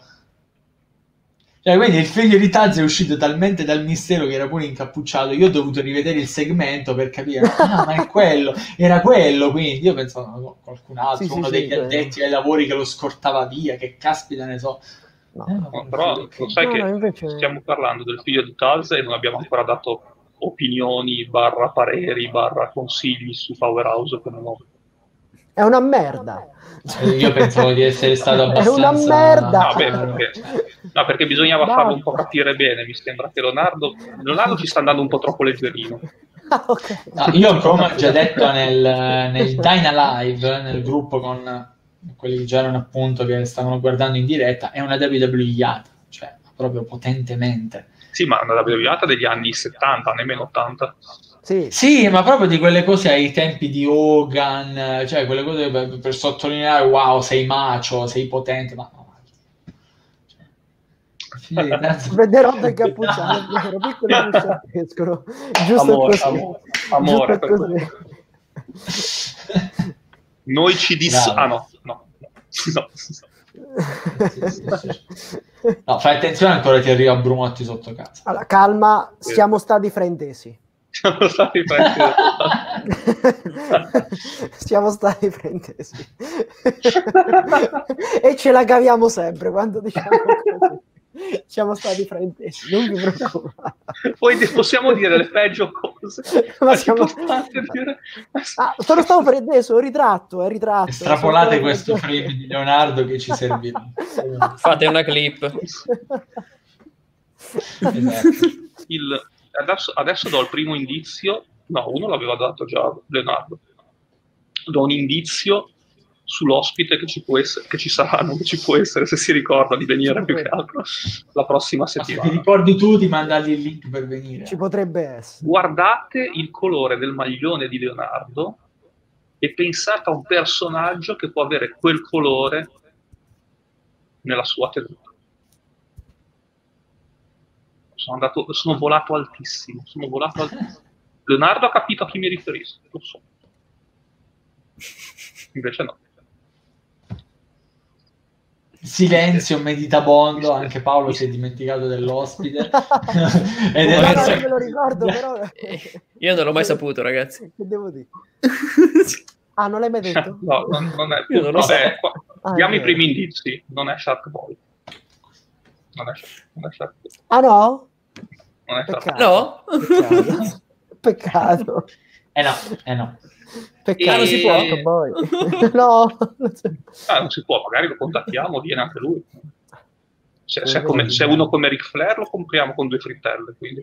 Cioè, quindi il figlio di Taz è uscito talmente dal mistero che era pure incappucciato. Io ho dovuto rivedere il segmento per capire, no? Ah, ma è quello, era quello. Quindi io pensavo, no, qualcun altro, Sì, sì, uno sì, degli quello. addetti ai lavori che lo scortava via, che caspita ne so. No. Eh, ma No, però lo sai No, che no, invece- stiamo parlando del figlio di Taz e non abbiamo ancora dato opinioni, barra pareri, barra consigli su Powerhouse come no. è una merda. Eh, io pensavo di essere stato abbastanza... È una merda. No, beh, chiaro. perché, no, perché bisognava Basta. farlo un po' capire bene. Mi sembra che Leonardo, Leonardo ci sta andando un po' troppo leggerino. Ah, ok. No, io, come ho già detto nel, nel Dyna Live, nel gruppo con quelli che già erano appunto che stavano guardando in diretta, è una W W E-iata, cioè proprio potentemente. Sì, ma una W W E degli anni settanta, nemmeno ottanta. Sì. Sì, ma proprio di quelle cose ai tempi di Hogan, cioè quelle cose per, per sottolineare, wow, sei macio, sei potente, ma no. Cioè, figlio di Taz- Vedrò da incappucciato, ero piccoli e escono. Giusto Amore, così. amore, amore, Giusto per così. Noi ci dis... Bravo. Ah no, no, no. no. Sì, sì, sì. No, fai attenzione, ancora ti arriva Brumotti sotto casa. Allora, calma, siamo stati fraintesi. Siamo stati presi. Siamo stati fraintesi. E ce la caviamo sempre quando diciamo così. Siamo stati fraintesi, non vi preoccupate. Poi di- possiamo dire le peggio cose. Ma Ma siamo- ci potete dire... Ah, sono stato frainteso, ritratto, è ritratto. Estrapolate Sono questo stato frame di Leonardo che ci servirà. Fate una clip. Esatto. Il... Adesso, adesso do il primo indizio. No, uno l'aveva dato già Leonardo. Do un indizio sull'ospite che ci può essere, che ci sarà, non che ci può essere, se si ricorda di venire più che altro la prossima Ma se ti settimana. ricordi tu di mandargli il link per venire. Ci potrebbe essere. Guardate il colore del maglione di Leonardo e pensate a un personaggio che può avere quel colore nella sua tenuta. Sono andato, sono volato altissimo, sono volato altissimo. Leonardo ha capito a chi mi riferisco, lo so. Invece no. Silenzio meditabondo, anche Paolo si è dimenticato dell'ospite. Ed è No, la- no, io me lo ricordo, però... Io non l'ho mai saputo, ragazzi. Che devo dire? Ah, non l'hai mai detto? No, non, non è, Io non lo no, so. è qua- Ah, diamo è i vero. primi indizi, non è Shark Boy. Non è, non è Shark Boy. Ah no? Non è Shark Boy. Peccato. No? Peccato. Peccato. Eh no, eh no. Peccato. Ah, non si può? Shark Boy. No. non si- Ah, non si può, magari lo contattiamo, viene anche lui. Se, se, è come- se è uno come Ric Flair lo compriamo con due frittelle, quindi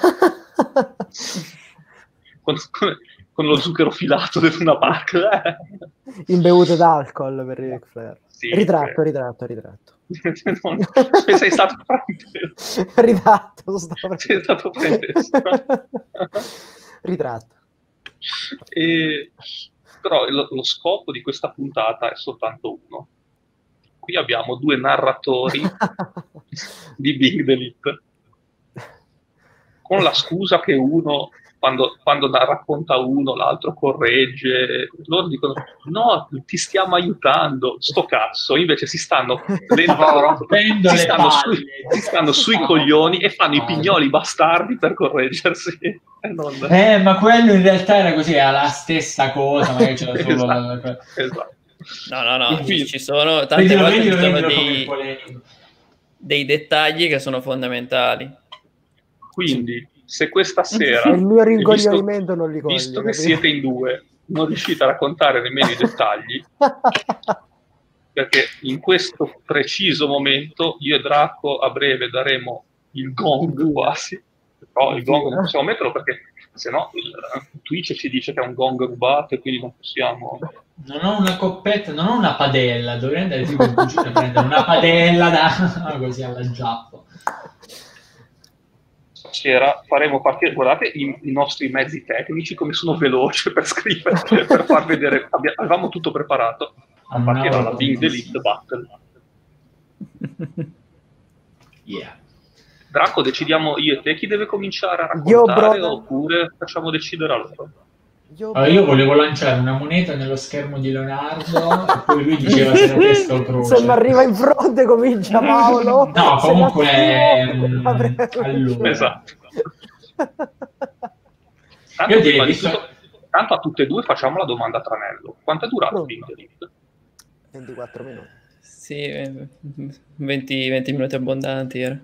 con, con- con lo zucchero filato dentro una pacca. eh. Imbevute d'alcol per Ric Flair. Sì, Ritratto, eh. ritratto, ritratto. Non- sei stato frainteso. Ritratto, stavo Sei stato frainteso. Ritratto. E, però lo, lo scopo di questa puntata è soltanto uno. Qui abbiamo due narratori di Big Delete, con la scusa che uno, quando, quando racconta uno, l'altro corregge, loro dicono no, ti stiamo aiutando, sto cazzo, invece si stanno, Stavo rompendo si le stanno, palle. sui, si stanno sui coglioni e fanno i pignoli bastardi per correggersi. E non... Eh, ma quello in realtà era così, era la stessa cosa, magari c'era solo Esatto, la- esatto. No, no, no, Quindi- ci, ci sono tante Vedilo, volte ci vedilo, sono vedilo come dei, polemico. dei dettagli che sono fondamentali. Quindi, se questa sera, E il mio e rincoglionimento non li coglie, visto che capito? siete in due, non riuscite a raccontare nemmeno i dettagli, perché in questo preciso momento io e Draco a breve daremo il gong quasi, però il gong non possiamo metterlo perché sennò il Twitch ci dice che è un gong rubato e quindi non possiamo... Non ho una coppetta, non ho una padella, dovrei andare tipo in cucina a prendere una padella da così alla giappo. Stasera faremo partire, guardate i, i nostri mezzi tecnici come sono veloci per scrivere, per far vedere, abbi- avevamo tutto preparato, a Non partire avevo dalla Big tantissimo. Delete Battle. Yeah. Draco, decidiamo io e te chi deve cominciare a Io, raccontare brother. oppure facciamo decidere a loro? Io, Allora, io volevo lanciare una moneta nello schermo di Leonardo e poi lui diceva se era testa o croce. Se mi arriva in fronte comincia Paolo. No, Se comunque, l'attimo, ehm, avrei allora. Esatto. Tanto, Io direi, prima di visto- tutto, tanto a tutte e due facciamo la domanda a tranello. Quanto è durato Pronto. Big Delete? ventiquattro minuti. Sì, eh, venti, venti minuti abbondanti era.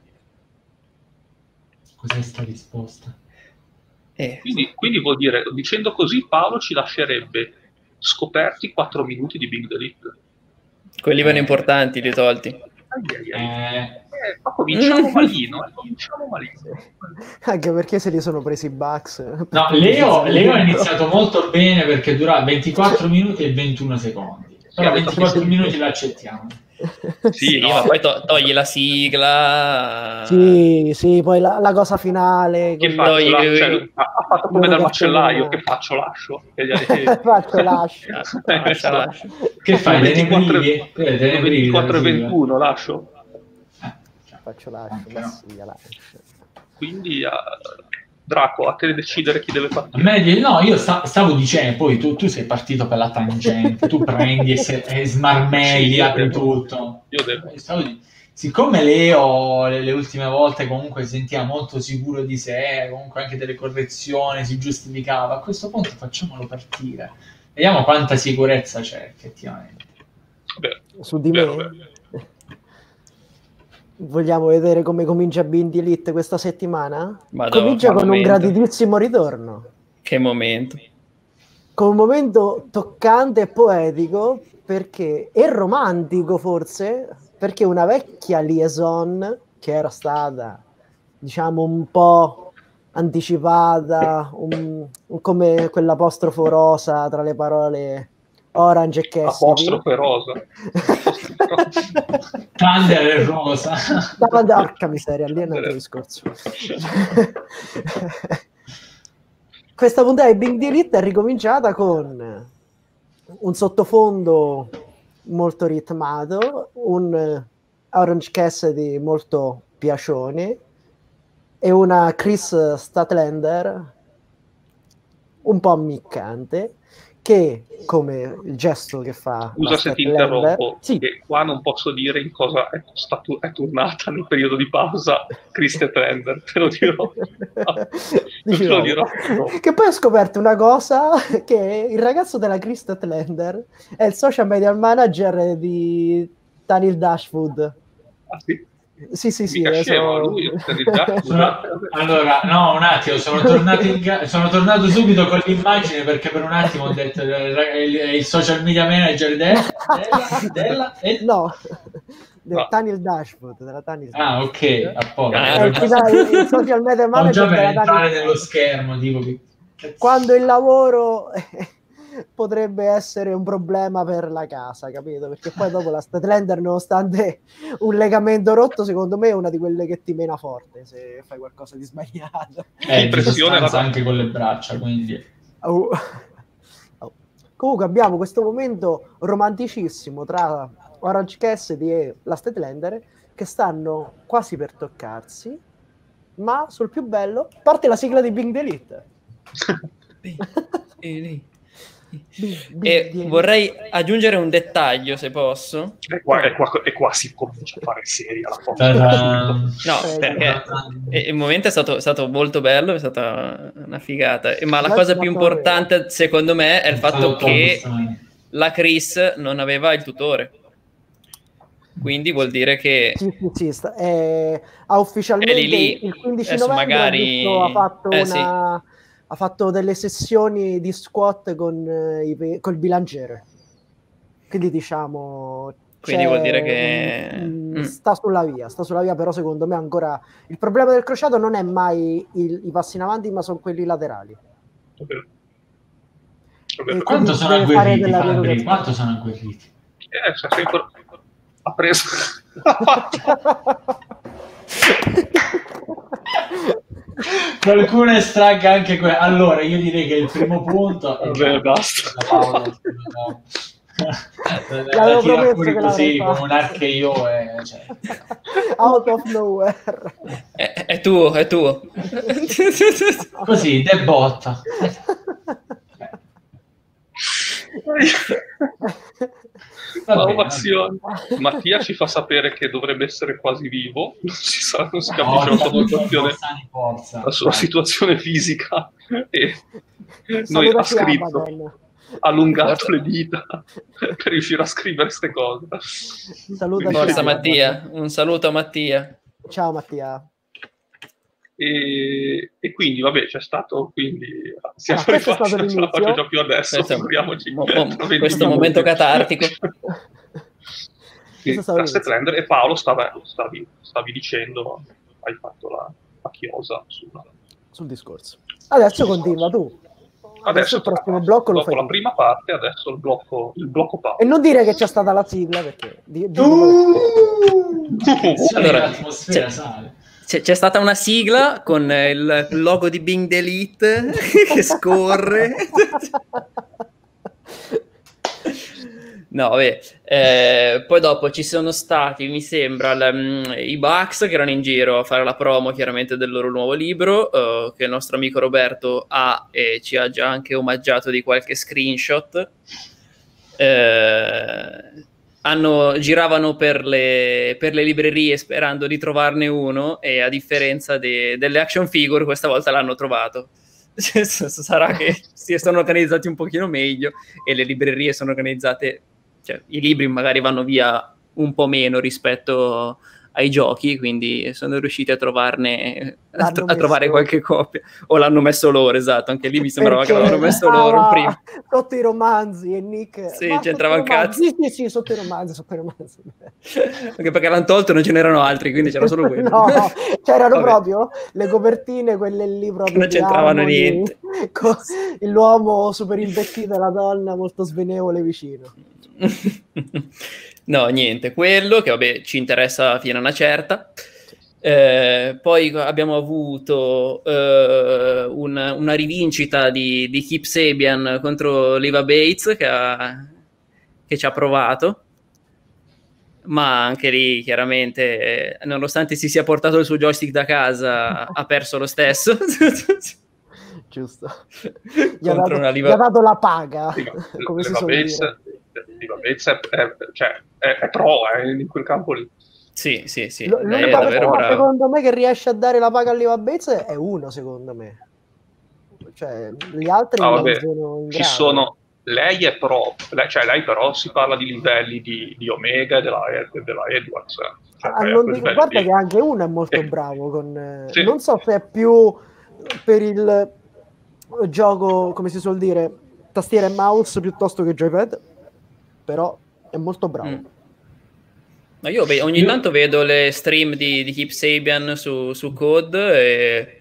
Cos'è sta risposta? Eh, Quindi, quindi vuol dire, dicendo così, Paolo ci lascerebbe scoperti quattro minuti di Big Delete. quelli meno importanti li tolti. Ai, ai, ai. Eh, Eh, ma cominciamo malino, eh, cominciamo malino. Anche perché se li sono presi i Bucks. no, Leo, Leo ha iniziato molto bene perché dura ventiquattro minuti e ventuno secondi. Però Sì, ventiquattro minuti l'accettiamo. Sì, Sì, no. ma poi to- togli la sigla. Sì, sì, poi la, la cosa finale. Che con- faccio? Togli- La- cioè, ha, ha fatto come Loro dal macellaio, cartellino. che faccio? Lascio? Che gli- Faccio, lascio. Lascia, lascia. Che fai? Te ne ventiquattro privi? Eh, te ne privi ventiquattro e della sigla. ventuno, lascio. Eh, cioè, Faccio, lascio. anche ma no. sì, lascio. Quindi, eh, Draco, a te decidere chi deve A partire. me di- no, io sta- stavo dicendo, poi tu, tu sei partito per la tangente, tu prendi e, se- e smarmelli, Sì, io apri devo. tutto. Io devo. Io stavo di- Siccome Leo le, le ultime volte comunque si sentiva molto sicuro di sé, comunque anche delle correzioni, si giustificava, a questo punto facciamolo partire. Vediamo quanta sicurezza c'è effettivamente. Vabbè, Su di vero, me. vero. Vogliamo vedere come comincia Bindi Elite questa settimana? Madonna, comincia con un momento. graditissimo ritorno. Che momento. Con un momento toccante e poetico, perché e romantico forse, perché una vecchia liaison che era stata, diciamo, un po' anticipata, un, un- come quell'apostrofo rosa tra le parole Orange e Cassidy. Apostrofo rosa. Thunder e Rosa. No, porca miseria, lì è un altro discorso. Questa puntata di Big Elite è ricominciata con un sottofondo molto ritmato, un eh, Orange Cassidy molto piacione e una Chris Statlander un po' ammiccante, che, come il gesto che fa... Scusa se ti interrompo, sì. che qua non posso dire in cosa è, stato, è tornata nel periodo di pausa Chris Statlander, te lo dirò. te lo dirò. Che poi ho scoperto una cosa, che il ragazzo della Chris Statlander è il social media manager di Daniel Dashwood. Ah sì? Sì, sì, sì. Scemo, lui, sono... Allora, no, un attimo, sono tornato, in ga... sono tornato subito con l'immagine perché per un attimo ho detto è il, il social media manager della... della, della e... No, del no. Daniel Dashwood. Della Daniel ah, ok, a poco. Eh, il, il, il social media manager già per della entrare Daniel... nello schermo, dico che... Quando il lavoro... potrebbe essere un problema per la casa, capito? Perché poi dopo la Statlander, nonostante un legamento rotto, secondo me è una di quelle che ti mena forte se fai qualcosa di sbagliato. È impressione anche con le braccia, quindi... Oh. Oh. Comunque abbiamo questo momento romanticissimo tra Orange Cassidy e la Statlander che stanno quasi per toccarsi, ma sul più bello parte la sigla di Bing Delete. E vorrei aggiungere un dettaglio, se posso. E qua, e qua, e qua si comincia a fare seria la foto. No, perché il momento è stato, stato molto bello, è stata una figata. Ma la cosa più importante, secondo me, è il fatto che la Chris non aveva il tutore. Quindi vuol dire che sì, sì, sì, sta, eh, ha ufficialmente lì, lì. il quindici Adesso novembre magari... ha, ha fatto eh, una... sì. ha fatto delle sessioni di squat con eh, i, col bilanciere, quindi diciamo quindi vuol dire che mh, mm. sta sulla via sta sulla via però secondo me ancora il problema del crociato non è mai il, i passi in avanti, ma sono quelli laterali. Okay. Okay. Quanto sono agguerriti, Fabri? Quanto sono agguerriti? Eh, sempre... ha preso qualcuno estragga anche quello. Allora io direi che il primo punto è Vabbè, basta. Paolo, la tira fuori così come un archeio e, cioè... out of nowhere è, è tuo, è tuo così de botta. Vabbè, Mattia ci fa sapere che dovrebbe essere quasi vivo, non si, sa, non si capisce no, la, sua situazione, forza, la sua dai. situazione fisica e noi ha scritto, ha allungato le dita per riuscire a scrivere queste cose. Saluta forza Mattia, un saluto a Mattia. Ciao Mattia. E, e quindi vabbè c'è stato quindi siamo ah, rifatti, non ce la faccio già più adesso, figuriamoci mo, mo, questo momento catartico. La Statlander e Paolo stava, stavi, stavi dicendo hai fatto la, la chiosa sulla... sul discorso. Adesso continua tu. Adesso, adesso il prossimo tra, blocco lo fai la tu. Prima parte, adesso il blocco il blocco Paolo. E non dire che c'è stata la sigla perché di, di uh, allora, l'atmosfera sale. C'è stata una sigla con il logo di Bing Delete che scorre. No, vabbè. Eh, poi dopo ci sono stati, mi sembra, l- i Bucks che erano in giro a fare la promo chiaramente del loro nuovo libro, uh, che il nostro amico Roberto ha e ci ha già anche omaggiato di qualche screenshot. Eh, hanno, giravano per le, per le librerie sperando di trovarne uno e a differenza de, delle action figure questa volta l'hanno trovato. Sarà che si sono organizzati un pochino meglio e le librerie sono organizzate, cioè i libri magari vanno via un po' meno rispetto ai giochi, quindi sono riusciti a trovarne a, a trovare qualche copia o l'hanno messo loro, esatto, anche lì mi sembrava perché che l'avevano messo loro prima sotto i romanzi e Nick sì, c'entrava un cazzo sì, sì, sì, sotto i romanzi, sotto i romanzi anche perché l'hanno tolto, non ce n'erano altri, quindi c'era solo quello. No, c'erano proprio le copertine, quelle lì proprio non c'entravano niente con l'uomo super investito e la donna molto svenevole vicino. No, niente, quello che vabbè ci interessa fino a una certa. Eh, poi abbiamo avuto eh, un, una rivincita di, di Kip Sabian contro Leva Bates che, ha, che ci ha provato, ma anche lì chiaramente eh, nonostante si sia portato il suo joystick da casa ha perso lo stesso. Giusto. Gli ha, dato, una liva... gli ha dato la paga. Sì, come si suol dire. È, è, cioè, è, è pro eh, in quel campo lì. Sì, sì, sì. L- Lei è l'unica davvero persona, brava. secondo me, che riesce a dare la paga a Liva Bates è uno, secondo me. Cioè, gli altri ah, non vabbè, sono in ci grado. sono. Lei è pro, lei, cioè lei però si parla di livelli di, di Omega e della, della Edwards. Cioè, Ah, non dico, guarda lì. Che anche uno è molto eh, bravo. Con, sì. Non so se è più per il gioco, come si suol dire, tastiera e mouse piuttosto che joypad, però è molto bravo. Mm. Ma io beh, ogni io... tanto vedo le stream di, di Keep Sabian su, su Code e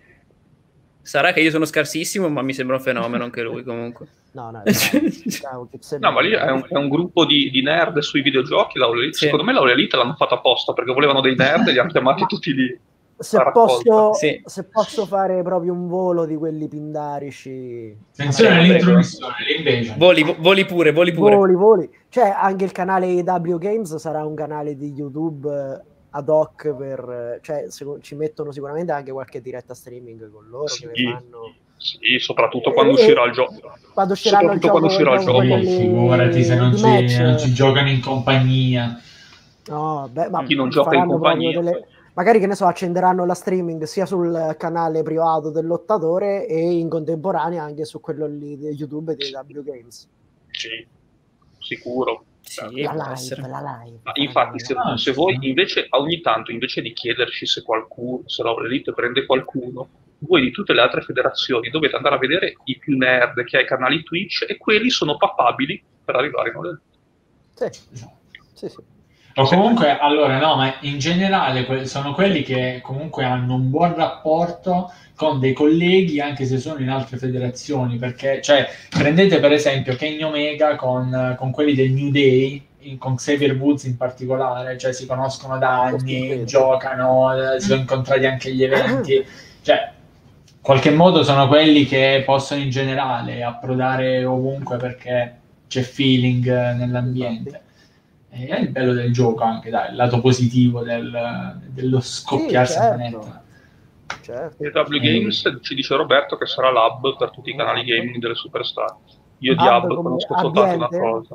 sarà che io sono scarsissimo, ma mi sembra un fenomeno anche lui comunque. No, no, è bravo. No, ma lì è un, è un gruppo di, di nerd sui videogiochi. Sì. Secondo me l'Aurealite l'hanno fatto apposta perché volevano dei nerd e li hanno chiamati tutti lì. Se posso, sì. se posso fare proprio un volo di quelli pindarici. Attenzione all'intromissione, invece. Voli, voli pure, voli pure. Voli, voli. Cioè, anche il canale A E W Games sarà un canale di YouTube ad hoc per... Cioè, ci mettono sicuramente anche qualche diretta streaming con loro sì. che fanno... Sì, soprattutto quando e, uscirà il gioco. Quando uscirà il gioco, quando uscirà il gioco. Sì, figurati se non ci, non ci giocano in compagnia. No, beh, ma chi non gioca in compagnia. Delle... Magari, che ne so, accenderanno la streaming sia sul canale privato del lottatore e in contemporanea anche su quello lì di YouTube di A E W Games. Sì, sicuro. Sì, la live, la live. Ma infatti, se, ah, se voi invece ogni tanto, invece di chiederci se qualcuno, se l'Aurealite prende qualcuno, voi di tutte le altre federazioni dovete andare a vedere i più nerd che ha i canali Twitch e quelli sono papabili per arrivare in Aurealite. Sì, sì, sì. O comunque, allora no, ma in generale que- sono quelli che comunque hanno un buon rapporto con dei colleghi anche se sono in altre federazioni, perché cioè prendete per esempio Kenny Omega con, con quelli del New Day, in, con Xavier Woods in particolare, cioè si conoscono da anni, giocano, si sono incontrati anche agli eventi, cioè in qualche modo sono quelli che possono in generale approdare ovunque perché c'è feeling nell'ambiente. E è il bello del gioco anche, dai, il lato positivo del, dello scoppiarsi sì, certo. manetta. Certo. A E W Games e... ci dice Roberto che sarà l'hub per tutti i canali gaming delle superstar. Io di hub, hub conosco soltanto una cosa.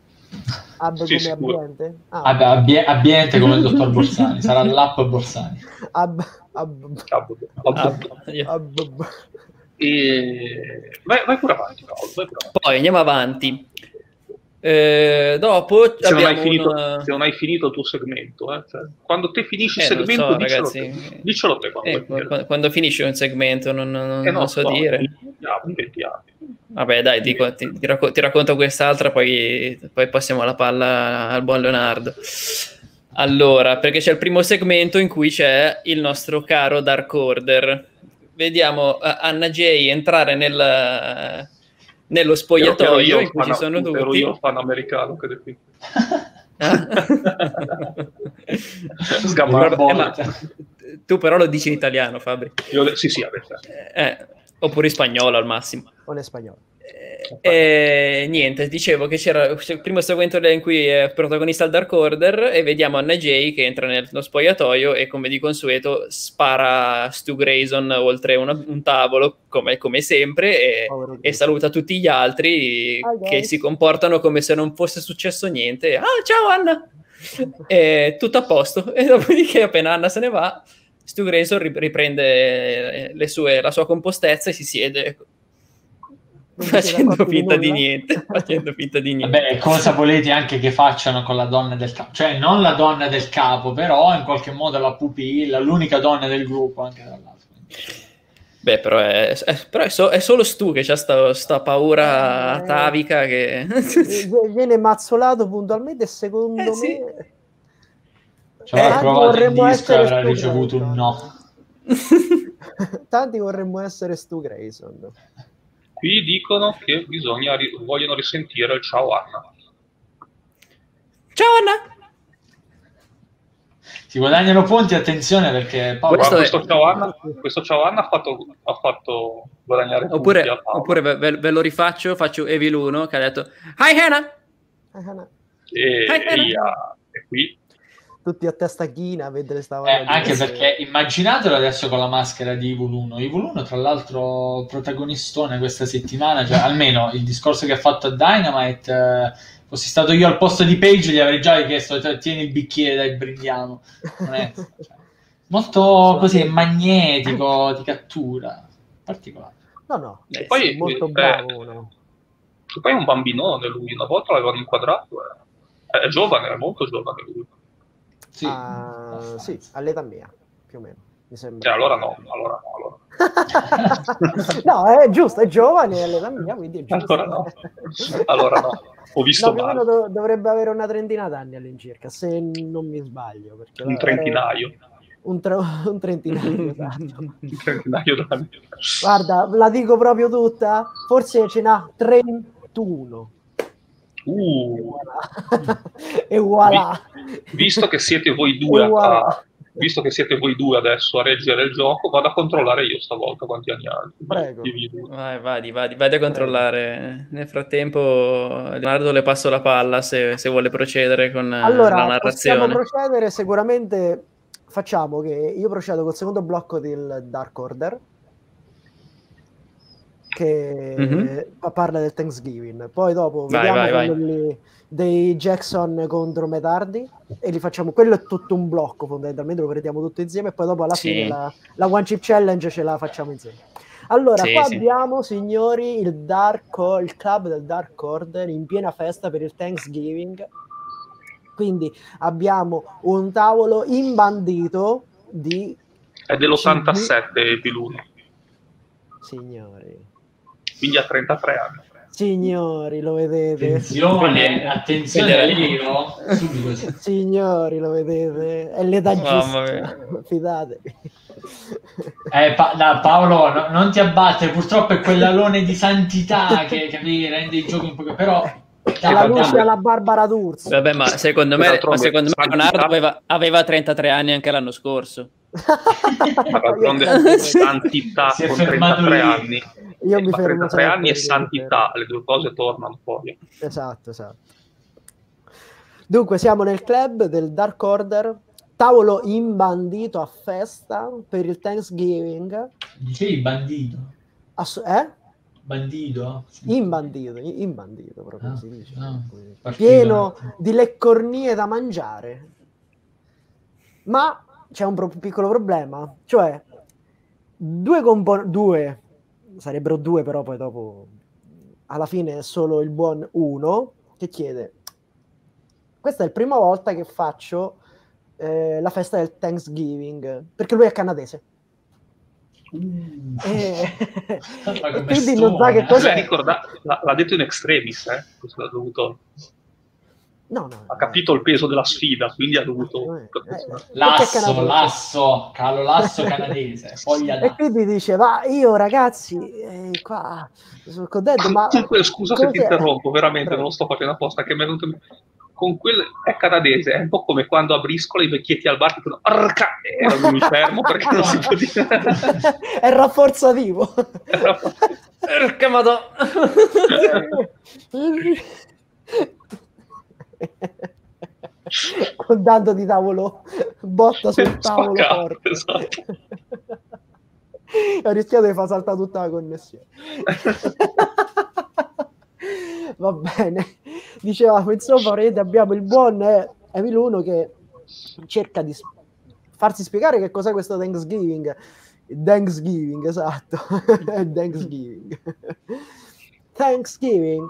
Hub sì, come sicuro. ambiente? Ah, Vabbè, abbie- ambiente come il dottor Borsani, sarà l'app Borsani. Hub, hub, hub, hub. hub, hub. E... Vai, vai pure avanti, Paolo, vai pure avanti. Poi andiamo avanti. Eh, dopo se non, hai finito, una... se non hai finito il tuo segmento, eh? Cioè, quando te finisci eh, il segmento, so, dicelo, ragazzi. te. dicelo te quando, eh, quando, quando finisce un segmento, non, non, eh no, non so no, dire. Vediamo. Vabbè, dai, dico, ti, ti, racco- ti racconto quest'altra, poi, poi passiamo la palla al buon Leonardo. Allora, perché c'è il primo segmento in cui c'è il nostro caro Dark Order. Vediamo uh, Anna Jay entrare nel. nello spogliatoio in cui fan, ci sono tutti. Ero io fan americano che qui. Però, eh, ma, tu però lo dici in italiano, Fabri. Io, sì, sì, eh, oppure in spagnolo al massimo. O in spagnolo. E eh, niente, dicevo che c'era il primo segmento in cui è protagonista il Dark Order e vediamo Anna Jay che entra nello spogliatoio e come di consueto spara Stu Grayson oltre una, un tavolo come, come sempre e, oh, e saluta tutti gli altri Hi, che si comportano come se non fosse successo niente. Ah, ciao Anna! E tutto a posto. E dopodiché appena Anna se ne va, Stu Grayson riprende le sue, la sua compostezza e si siede facendo finta di, di niente facendo finta di niente. Vabbè, cosa volete anche che facciano con la donna del capo, cioè non la donna del capo, però in qualche modo la pupilla, l'unica donna del gruppo anche dall'altro. Beh, però è, è, però è, so, è solo Stu che c'ha sta, sta paura eh, atavica che viene mazzolato puntualmente, secondo eh, me sì. Cioè, eh, vorremmo essere avrà Stu ricevuto Grayson. Un no. Tanti vorremmo essere Stu Grayson. Qui dicono che bisogna vogliono risentire il ciao Anna. Ciao Anna! Si guadagnano punti, attenzione perché Paolo... questo, questo, è... ciao Anna, questo ciao Anna ha fatto, ha fatto guadagnare oppure, punti a Paolo. Oppure ve, ve lo rifaccio, faccio Evil uno che ha detto Hi Hannah! Hi Hannah! E, Hi, Hannah. E, e qui tutti a testa china a vedere stavano eh, anche perché immaginatelo adesso con la maschera di Evil uno. Evil uno tra l'altro protagonistone questa settimana, cioè almeno il discorso che ha fatto a Dynamite, eh, fossi stato io al posto di Page gli avrei già chiesto tieni il bicchiere, dai, brindiamo. Non è, cioè, molto così magnetico, di cattura particolare. No, no, e poi è molto eh, bravo. No? E poi è un bambinone lui, una volta l'avevano inquadrato, eh. è giovane, è molto giovane lui. Sì, uh, sì, all'età mia, più o meno, mi sembra. Eh, allora no, allora no, allora. No, è giusto, è giovane all'età mia, quindi è giusto. Allora no, allora no, ho visto no, più o male. meno dov- dovrebbe avere una trentina d'anni all'incirca, se non mi sbaglio. Perché Un trentinaio. Un, tre- un trentinaio, esatto. Un trentinaio d'anni. Guarda, la dico proprio tutta, forse ce n'ha trentuno. Uh. E voilà. Vi, visto che siete voi due voilà. a, visto che siete voi due adesso a reggere il gioco, vado a controllare io stavolta quanti anni ha. Prego. Vai, vadi, vadi, vadi a controllare. Prego. Nel frattempo Leonardo le passo la palla se, se vuole procedere con allora, la narrazione. Possiamo procedere, sicuramente facciamo che io procedo col secondo blocco del Dark Order, che mm-hmm. parla del Thanksgiving, poi dopo vai, vediamo vai, quello vai. Lì, dei Jackson contro Metardi e li facciamo, quello è tutto un blocco fondamentalmente, lo prendiamo tutto insieme e poi dopo alla sì. fine la, la One Chip Challenge ce la facciamo insieme. Allora sì, qua sì. abbiamo, signori, il, Dark, il club del Dark Order in piena festa per il Thanksgiving, quindi abbiamo un tavolo imbandito di è dell'ottantasette il Piluno, signori, quindi ha trentatré anni. Signori, lo vedete? Attenzione, attenzione, Leo. Signori, lo vedete? È l'età giusta, fidatevi. Eh, pa- da Paolo, no, non ti abbattere, purtroppo è quell'alone di santità che, che rende i giochi un po'... però... Dai, la luce alla Barbara D'Urso. Vabbè, ma secondo me, ma secondo me Leonardo aveva, aveva trentatré anni anche l'anno scorso. Ma d'altronde santità si è con fermato trentatré lì. Anni. Io mi ma fermo trentatré anni e santità, le due cose tornano poi. Esatto, esatto. Dunque siamo nel club del Dark Order, tavolo imbandito a festa per il Thanksgiving. Dicevi bandito? Ass- eh? Bandito? Imbandito, imbandito proprio ah, si dice. No, pieno di leccornie da mangiare. Ma c'è un pro- piccolo problema, cioè due componenti, due, sarebbero due però poi dopo, alla fine è solo il buon uno che chiede, questa è la prima volta che faccio eh, la festa del Thanksgiving, perché lui è canadese. Mm. E... e quindi non sa che cos'è. Ricorda... L'ha detto in extremis, eh? Questo l'ha dovuto... No, no, ha capito il peso della sfida, quindi ha dovuto eh, lasso, lasso, calo lasso canadese. Poi e quindi dice, ma io ragazzi, eh, qua sul codetto, ma scusa se ti interrompo, veramente Prego. Non lo sto facendo apposta, che mi è venuto con quel è canadese, è un po' come quando a Briscola i vecchietti al bar dicono arca, e non mi fermo perché non si può dire. È rafforzativo. Arca madò. Con tanto di tavolo, botta sul tavolo forte. Esatto. Ho rischiato di far saltare tutta la connessione. Va bene, dicevamo, insomma, abbiamo il buon Evil uno che cerca di farsi spiegare che cos'è questo Thanksgiving. Thanksgiving, esatto. Thanksgiving. Thanksgiving.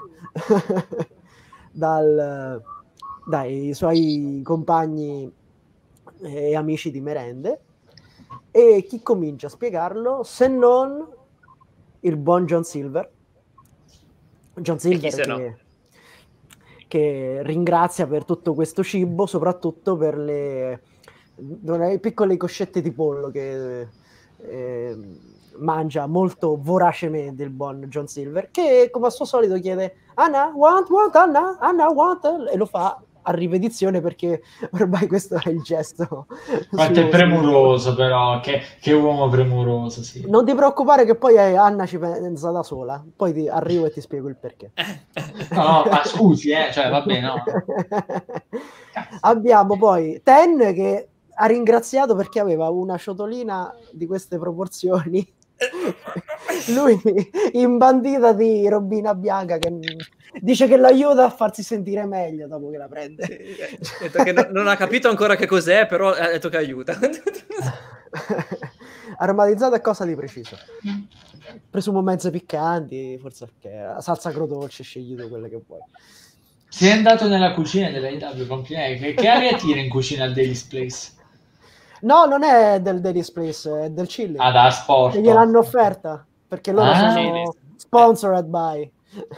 Dal, dai suoi compagni e amici di merende. E chi comincia a spiegarlo se non il buon John Silver? John Silver che, no? che ringrazia per tutto questo cibo, soprattutto per le, le piccole coscette di pollo che eh, mangia molto voracemente il buon John Silver, che come al suo solito chiede Anna, want, want, Anna, Anna, want, e lo fa a ripetizione perché ormai questo è il gesto. Quanto è premuroso però, che, che uomo premuroso, sì. Non ti preoccupare che poi Anna ci pensa da sola, poi ti arrivo e ti spiego il perché. No, no, ma scusi, eh, cioè vabbè, no. Abbiamo poi Ten che ha ringraziato perché aveva una ciotolina di queste proporzioni. Lui imbandita di robina bianca che dice che l'aiuta a farsi sentire meglio dopo che la prende. Sì, che no, non ha capito ancora che cos'è, però ha detto che aiuta. Aromatizzato è cosa di preciso. Presumo mezze piccanti, forse perché salsa agrodolce, scegli tu quelle che vuoi. Sei andato nella cucina della I W, complimenti. Che, che aria tira in cucina al Daily's Place? No, non è del Daily's Place, è del Chili. Ah, da Sport. E gliel'hanno offerta, perché loro Ah, sono sponsored by.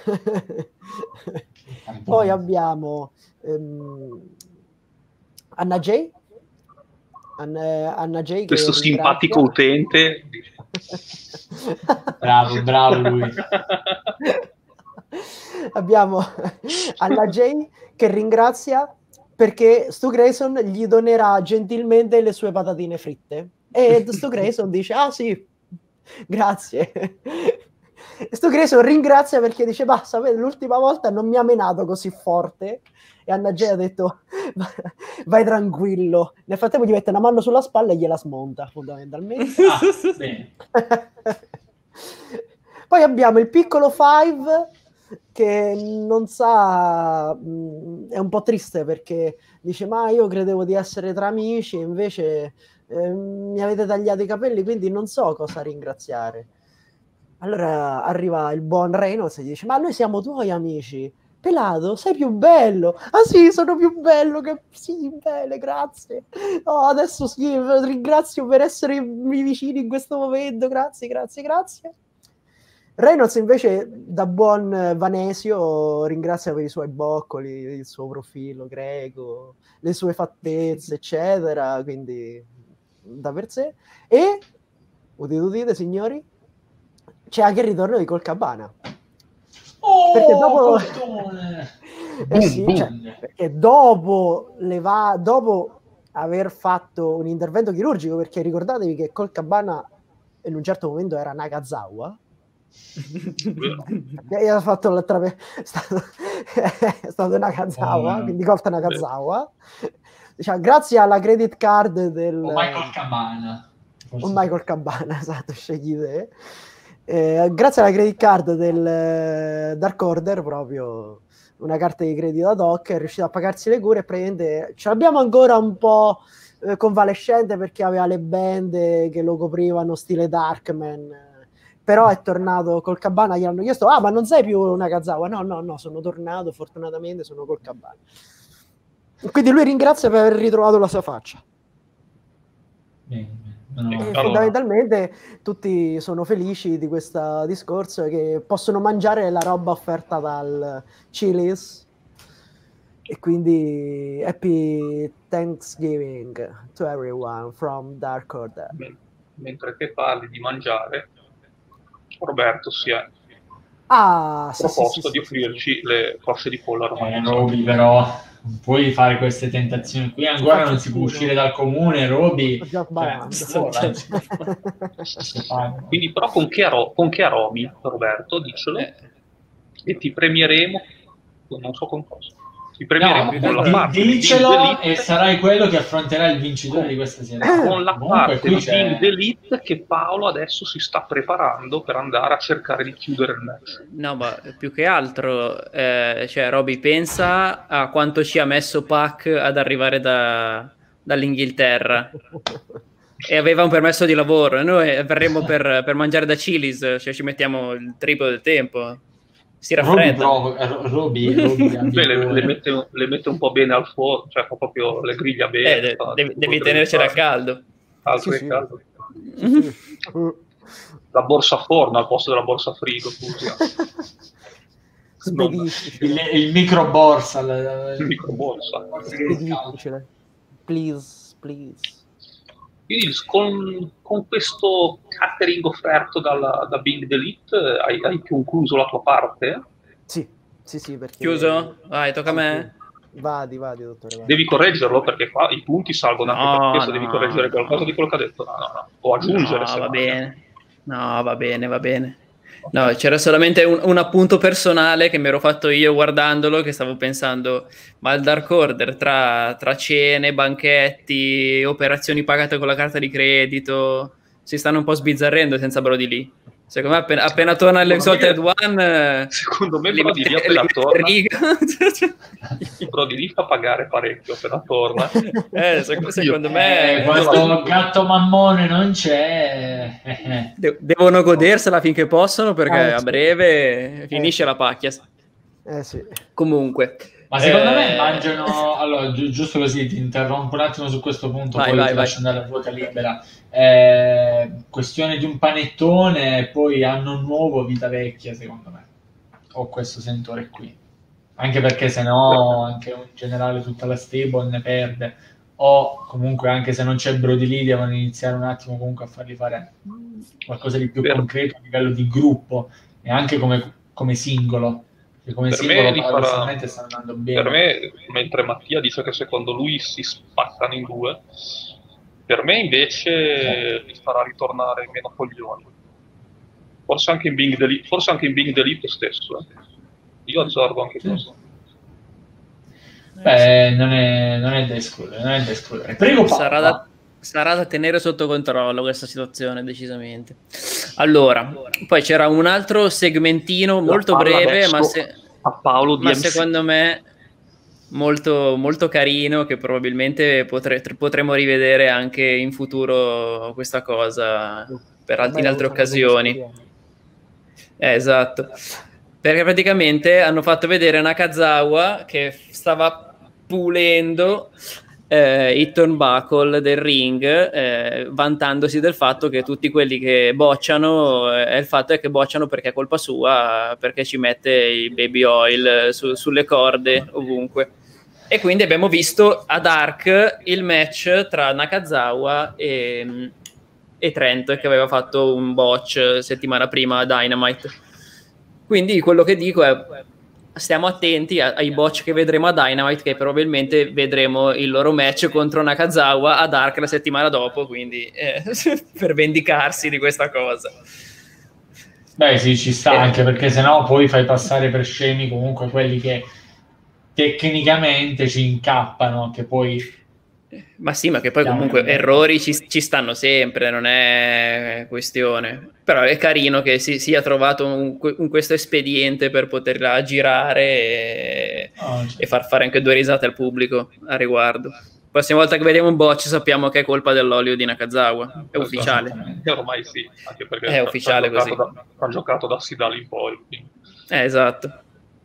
Poi abbiamo um, Anna J. Anna, Anna J. Questo che simpatico utente. Bravo, bravo lui. Abbiamo Anna J. che ringrazia perché Stu Grayson gli donerà gentilmente le sue patatine fritte. E Stu Grayson dice, ah sì, grazie. Stu Grayson ringrazia perché dice, bah, sapete, l'ultima volta non mi ha menato così forte. E Anna J. ha detto, vai tranquillo. Nel frattempo gli mette una mano sulla spalla e gliela smonta, fondamentalmente. Ah, bene. Poi abbiamo il piccolo Five che non sa, mh, è un po' triste perché dice ma io credevo di essere tra amici, invece eh, mi avete tagliato i capelli, quindi non so cosa ringraziare. Allora arriva il buon Reynolds e gli dice ma noi siamo tuoi amici, Pelato sei più bello. Ah sì, sono più bello, che sì, bene, grazie. Oh, adesso sì, ringrazio per essermi vicini in questo momento, grazie, grazie, grazie. Reynolds invece da buon Vanesio ringrazia per i suoi boccoli, il suo profilo greco, le sue fattezze eccetera, quindi da per sé. E udite udite signori, c'è anche il ritorno di Colcabana. Oh, perché dopo eh boom, sì, boom. cioè, perché dopo le va dopo aver fatto un intervento chirurgico, perché ricordatevi che Colcabana in un certo momento era Nagasawa. Io ho fatto l'altra è stato, è stato Nakazawa, oh, quindi Colt Nakazawa, diciamo, grazie alla credit card del o Michael Cabana o Michael Cabana, esatto, scegli te. Eh, grazie alla credit card del Dark Order, proprio una carta di credito ad hoc, è riuscito a pagarsi le cure e praticamente ce l'abbiamo ancora un po' eh, convalescente perché aveva le bende che lo coprivano stile Darkman. Però è tornato col Cabana, gli hanno chiesto, ah ma non sei più Nakazawa? No, no, no, sono tornato, fortunatamente sono col Cabana. Quindi lui ringrazia per aver ritrovato la sua faccia. Bene, no, e allora. Fondamentalmente tutti sono felici di questo discorso, che possono mangiare la roba offerta dal Chili's. E quindi happy Thanksgiving to everyone from Dark Order. Mentre che parli di mangiare, Roberto si è ah, sì, proposto sì, sì, di offrirci sì, sì. le cose di pollo aromatizzate. Eh, Roby, però non puoi fare queste tentazioni qui, ancora non si può uscire dal comune, Roby. Già Cioè, quindi però con che, aro- con che aromi, Roberto, dicelo, eh. e ti premieremo, non so con cosa. Ti premieremo no, con la di, parte dicelo e sarai quello che affronterà il vincitore con, di questa sera. Con la Comunque, parte di King Elite che Paolo adesso si sta preparando per andare a cercare di chiudere il match. No, ma più che altro, eh, cioè Roby, pensa a quanto ci ha messo Pac ad arrivare da, dall'Inghilterra. E aveva un permesso di lavoro, e noi verremo per, per mangiare da Chili's, cioè ci mettiamo il triplo del tempo. Si raffredda. Roby, Roby, Beh, le, le, mette, le mette un po' bene al fuoco, cioè fa proprio le griglia bene. Eh, de- devi devi tenercela a caldo. Altro sì, che sì. caldo. Sì, sì. La borsa forno al posto della borsa frigo. il, il micro borsa. Il micro borsa. Please, please. Quindi con, con questo catering offerto dalla, da Bing Elite hai, hai concluso la tua parte? Sì, sì, sì. Perché... Chiuso? Vai, tocca a me. Vadi, vadi, dottore. Vadi. Devi correggerlo perché qua i punti salgono no, anche perché se no, devi correggere qualcosa no. di quello che ha detto. No, no, no. O aggiungere. No, se va no. bene. No, va bene, va bene. No, c'era solamente un, un appunto personale che mi ero fatto io guardandolo, che stavo pensando, ma il Dark Order tra, tra cene, banchetti, operazioni pagate con la carta di credito, si stanno un po' sbizzarrendo senza Brody Lee. Secondo me appena, appena torna l'Exalted One, secondo me li Brody mette- Lee appena li mette torna, in riga. Brody Lee fa pagare parecchio appena torna. Eh, sec- secondo me Eh, quando gatto mammone non c'è, eh, de- devono godersela finché possono, perché Eh, a sì. breve Eh, finisce sì. la pacchia. Eh sì. Comunque, ma secondo eh, me mangiano, allora gi- giusto così ti interrompo un attimo su questo punto, Vai, poi vai, ti vai. lascio andare a ruota libera. Eh, questione di un panettone, poi anno nuovo, vita vecchia, secondo me. Ho questo sentore qui. Anche perché se no, anche in generale tutta la stable ne perde. O comunque anche se non c'è Brody Lee devono iniziare un attimo comunque a fargli fare qualcosa di più Per- concreto a livello di gruppo e anche come, come singolo. Che come Per me singolo li farà- paradossalmente sta andando bene. Per me, mentre Mattia dice che secondo lui si spaccano in due, per me invece li farà ritornare meno coglioni. Forse anche in Bing the Leap, forse anche in Bing the Leap stesso. eh. Io azzardo anche Sì. questo. Beh, non è, non è da escludere, non è da escludere. Prego, Paolo, sarà va. da, sarà da tenere sotto controllo questa situazione, decisamente. Allora, poi c'era un altro segmentino molto La palla breve, adesso ma, se- a Paolo ma D M C. secondo me molto, molto carino, che probabilmente potre- potremo rivedere anche in futuro questa cosa per alt- Ormai in la altre usano come occasioni. esperienza. Eh, esatto, perché praticamente hanno fatto vedere Nakazawa che stava pulendo eh, il turnbuckle del ring, eh, vantandosi del fatto che tutti quelli che bocciano, eh, il fatto è che bocciano perché è colpa sua, perché ci mette il baby oil su- sulle corde ovunque. E quindi abbiamo visto a Dark il match tra Nakazawa e, e Trent, che aveva fatto un botch settimana prima a Dynamite. Quindi quello che dico è: stiamo attenti a- ai botch che vedremo a Dynamite, che probabilmente vedremo il loro match contro Nakazawa a Dark la settimana dopo, quindi eh, per vendicarsi di questa cosa. Beh, sì, ci sta, Eh. anche perché sennò poi fai passare per scemi comunque quelli che tecnicamente ci incappano, che poi... Ma sì, ma che poi Siamo comunque in- errori ci, ci stanno sempre, non è questione. Però è carino che si sia trovato un, un- questo espediente per poterla girare e, Oh, cioè. e far fare anche due risate al pubblico a riguardo. La prossima volta che vediamo un botch sappiamo che è colpa dell'olio di Nakazawa, è ufficiale. Esattamente. E ormai sì, anche perché È ha- ufficiale ha giocato così. da- ha giocato da Sidal in poi. quindi. Eh, esatto.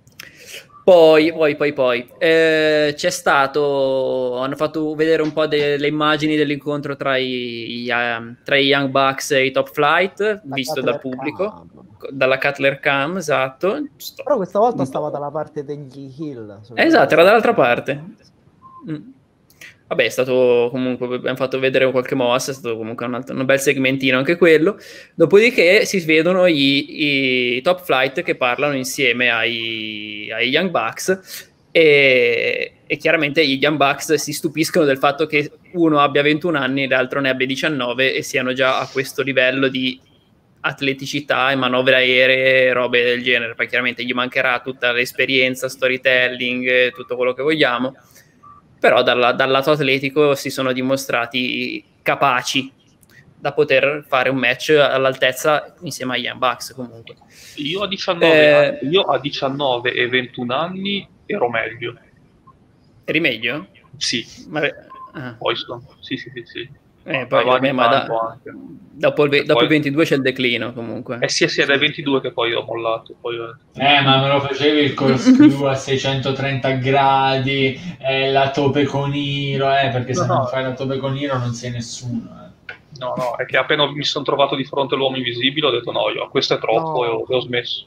Poi, poi, poi, poi eh, c'è stato, hanno fatto vedere un po' delle immagini dell'incontro tra i, i, um, tra i Young Bucks e i Top Flight, La visto Cutler dal pubblico, Cam. dalla Cutler Cam, esatto. Sto- Però questa volta un stava po'. dalla parte degli Hill. Eh, esatto, era dall'altra parte. Mm. Vabbè, è stato comunque, abbiamo fatto vedere qualche mossa, è stato comunque un, altro, un bel segmentino anche quello. Dopodiché si vedono i, i Top Flight che parlano insieme ai, ai Young Bucks e, e chiaramente gli Young Bucks si stupiscono del fatto che uno abbia ventuno anni e l'altro ne abbia diciannove e siano già a questo livello di atleticità e manovre aeree, robe del genere. Poi chiaramente gli mancherà tutta l'esperienza, storytelling, tutto quello che vogliamo, però dalla, dal lato atletico si sono dimostrati capaci da poter fare un match all'altezza insieme agli Young Bucks comunque. Io a diciannove, Eh, anni- io a diciannove e ventuno anni ero meglio. Eri meglio? Sì, Ma, ah. poi sono. Sì, sì, sì, sì. Eh, poi, Avanti vabbè, ma da- tanto anche. dopo, il, ve- E dopo poi- il ventidue c'è il declino comunque. Eh sì, sì, è dai ventidue che poi ho mollato. Poi, eh. Eh, ma me lo facevi il corkscrew a seicentotrenta gradi, eh, la tope con Iro, eh, perché se No, non no. fai la tope con Iro non sei nessuno. Eh. No, no, è che appena mi sono trovato di fronte all'uomo invisibile ho detto no, io, questo è troppo No. e, ho, e ho smesso.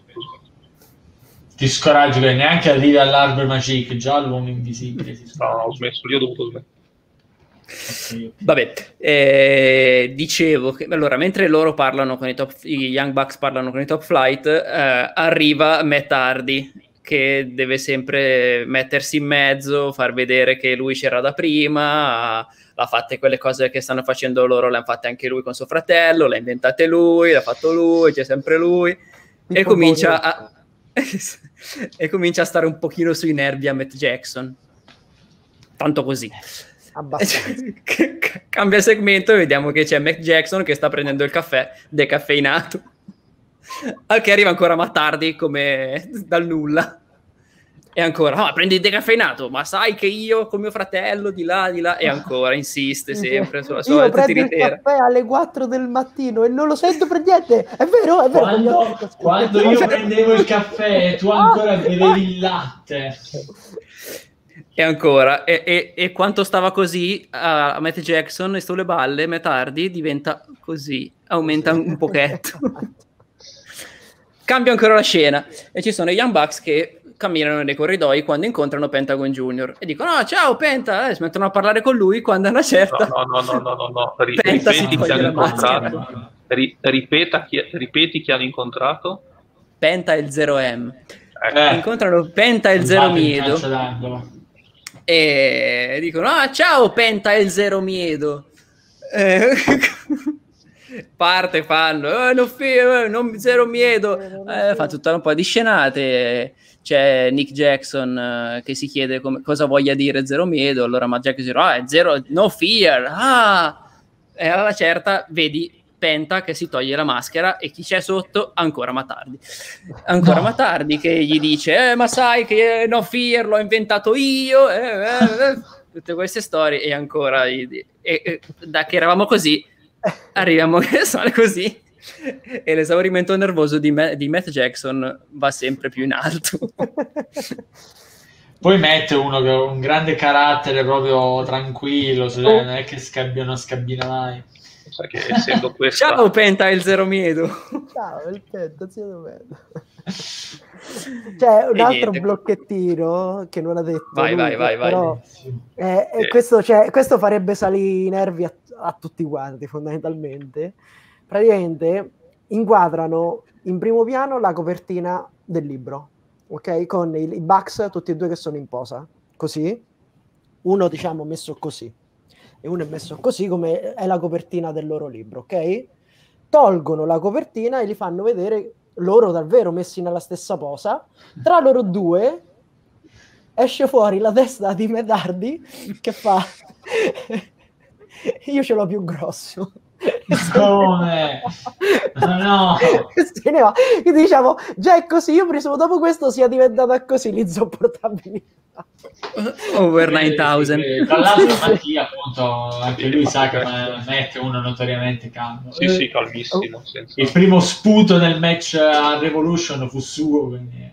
Ti scoraggio che neanche arrivi all'Arbor Magic, già l'uomo invisibile si No, no, scoraggia. ho smesso, io ho dovuto smettere. Ok, ok. Vabbè, eh, dicevo che allora, mentre loro parlano con i top, i Young Bucks parlano con i Top Flight, eh, arriva Matt Hardy che deve sempre mettersi in mezzo, far vedere che lui c'era da prima, l'ha fatte quelle cose che stanno facendo loro, le ha fatte anche lui con suo fratello, le ha inventate lui, l'ha fatto lui, c'è sempre lui. e comincia a e comincia a stare un pochino sui nervi a Matt Jackson, tanto così. Cambia segmento e vediamo che c'è Matt Jackson che sta prendendo il caffè decaffeinato, al che arriva ancora Matt Hardy come dal nulla. E ancora, ah, prendi il decaffeinato, ma sai che io con mio fratello di là, di là, e ancora insiste sempre sulla sua io prendo il caffè alle quattro del mattino e non lo sento per niente, è vero, è vero. Quando, quando io prendevo il caffè tu ancora bevevi il latte. E ancora, e, e, e quanto stava così a, a Matt Jackson e sulle balle, Matt Hardy diventa così, aumenta un pochetto. Cambia ancora la scena e ci sono i Young Bucks che camminano nei corridoi quando incontrano Pentagon Junior e dicono oh, ciao Penta, eh, si mettono a parlare con lui quando a una certa no no no no no, no. R- ripeti chi hanno incontrato R- ripeta chi, ripeti chi hanno incontrato Penta e il zero M eh. incontrano Penta e il zero Miedo e dicono ah ciao Penta e il zero Miedo eh, parte fanno oh, non, fi- non zero Miedo eh, fa tutta un po' di scenate. C'è Nick Jackson uh, che si chiede come, cosa voglia dire zero miedo, allora Matt Jackson dice, ah, è zero, no fear, ah! E alla certa vedi Penta che si toglie la maschera e chi c'è sotto? Ancora Matt Hardy. Ancora no. Matt Hardy che gli dice, eh, ma sai che eh, no fear l'ho inventato io, eh, eh, eh. Tutte queste storie e ancora, e, e, da che eravamo così, arriviamo che sono così. E l'esaurimento nervoso di, Ma- di Matt Jackson va sempre più in alto. Poi mette uno che ha un grande carattere proprio tranquillo, cioè non è che scabbia, non scabbina mai. Sai che essendo questa... Ciao Penta il zero miedo. Ciao il Penta zero miedo. C'è un e altro niente. blocchettino che non ha detto vai lui, vai vai però vai eh, eh. Questo, cioè, questo farebbe salire i nervi a, a tutti quanti fondamentalmente. Praticamente inquadrano in primo piano la copertina del libro, ok? Con i, i Bucks tutti e due che sono in posa, così. Uno diciamo messo così e uno è messo così come è la copertina del loro libro, ok? Tolgono la copertina e li fanno vedere loro davvero messi nella stessa posa. Tra loro due esce fuori la testa di Matt Hardy che fa io ce l'ho più grosso. Come? No, se ne va. Quindi diciamo già è così, io presumo dopo questo sia diventata così l'insopportabilità. Over novemila. Tra l'altro Mattia appunto anche lui sa che Matt è uno notoriamente calmo. Sì sì, calmissimo. Senza... Il primo sputo nel match a Revolution fu suo, quindi...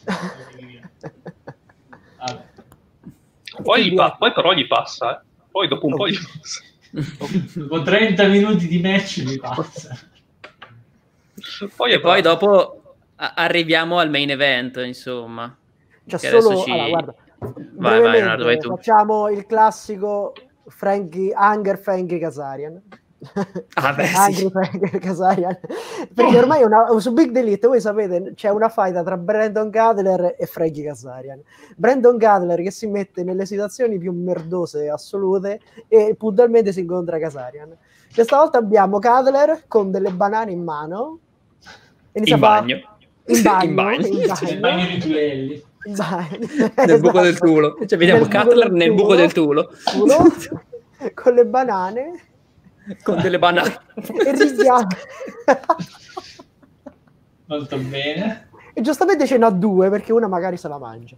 Vabbè. Poi, pa- poi però gli passa, eh. Poi dopo un oh. po' gli passa. Dopo trenta minuti di match mi passa. Poi e poi dopo a- arriviamo al main event, insomma. Cioè solo ci... allora, guarda, vai, vai, Leonardo, vai tu. Facciamo il classico Frankie Hunger Frankie Kazarian. Ah, beh, sì. Frankie Kazarian. Perché ormai una, su Big Delete voi sapete c'è una faida tra Brandon Cutler e Frankie Kazarian. Brandon Cutler che si mette nelle situazioni più merdose assolute e puntualmente si incontra Kazarian. Questa volta abbiamo Cutler con delle banane in mano e in, bagno. in bagno in bagno in bagno in bagno di Tulelli nel esatto. buco del tulo, cioè vediamo nel Cutler nel buco del tulo, tulo con le banane, con delle banane e richiama molto bene, e giustamente ce n'ha due perché una magari se la mangia.